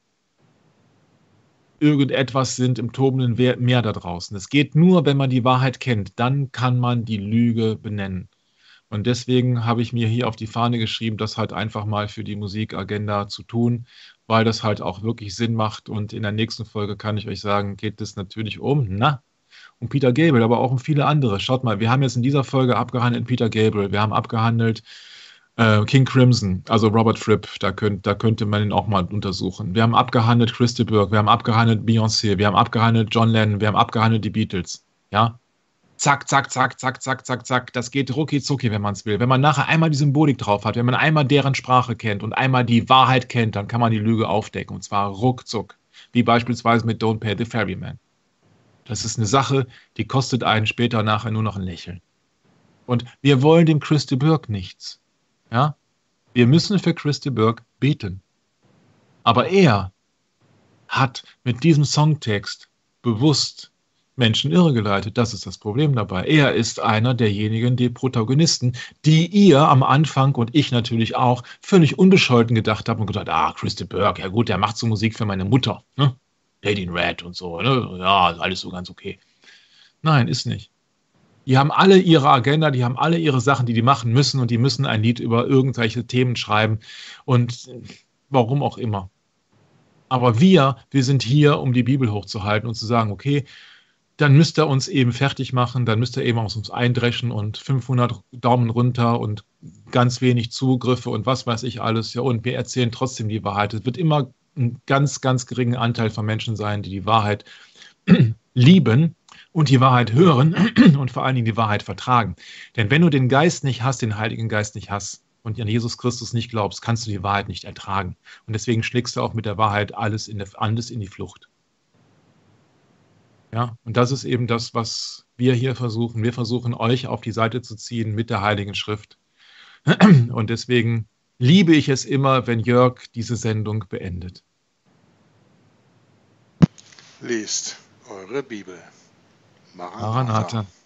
irgendetwas sind im tobenden Meer da draußen. Es geht nur, wenn man die Wahrheit kennt, dann kann man die Lüge benennen. Und deswegen habe ich mir hier auf die Fahne geschrieben, das halt einfach mal für die Musikagenda zu tun, weil das halt auch wirklich Sinn macht. Und in der nächsten Folge kann ich euch sagen, geht es natürlich um Peter Gabriel, aber auch um viele andere. Schaut mal, wir haben jetzt in dieser Folge abgehandelt Peter Gabriel, wir haben abgehandelt King Crimson, also Robert Fripp, da könnte man ihn auch mal untersuchen. Wir haben abgehandelt Christy Burke, wir haben abgehandelt Beyoncé, wir haben abgehandelt John Lennon, wir haben abgehandelt die Beatles. Ja? Zack, zack, zack, zack, zack, zack, zack. Das geht rucki zucki, wenn man es will. Wenn man nachher einmal die Symbolik drauf hat, wenn man einmal deren Sprache kennt und einmal die Wahrheit kennt, dann kann man die Lüge aufdecken. Und zwar ruckzuck. Wie beispielsweise mit Don't Pay the Ferryman. Das ist eine Sache, die kostet einen später nachher nur noch ein Lächeln. Und wir wollen dem Chris de Burgh nichts. Ja? Wir müssen für Chris de Burgh beten. Aber er hat mit diesem Songtext bewusst Menschen irregeleitet. Das ist das Problem dabei. Er ist einer derjenigen, die Protagonisten, die ihr am Anfang und ich natürlich auch völlig unbescholten gedacht habt und gedacht, Chris de Burgh, ja gut, der macht so Musik für meine Mutter. Ne? Lady in Red und so. Ne? Ja, alles so ganz okay. Nein, ist nicht. Die haben alle ihre Agenda, die haben alle ihre Sachen, die machen müssen und die müssen ein Lied über irgendwelche Themen schreiben und warum auch immer. Aber wir sind hier, um die Bibel hochzuhalten und zu sagen, okay, dann müsst ihr uns eben fertig machen, dann müsst ihr eben aus uns eindreschen und 500 Daumen runter und ganz wenig Zugriffe und was weiß ich alles. Ja, und wir erzählen trotzdem die Wahrheit. Es wird immer ein ganz, ganz geringer Anteil von Menschen sein, die die Wahrheit lieben und die Wahrheit hören und vor allen Dingen die Wahrheit vertragen. Denn wenn du den Geist nicht hast, den Heiligen Geist nicht hast und an Jesus Christus nicht glaubst, kannst du die Wahrheit nicht ertragen. Und deswegen schlägst du auch mit der Wahrheit alles in die Flucht. Ja, und das ist eben das, was wir hier versuchen. Wir versuchen, euch auf die Seite zu ziehen mit der Heiligen Schrift. Und deswegen liebe ich es immer, wenn Jörg diese Sendung beendet. Lest eure Bibel. Maranatha.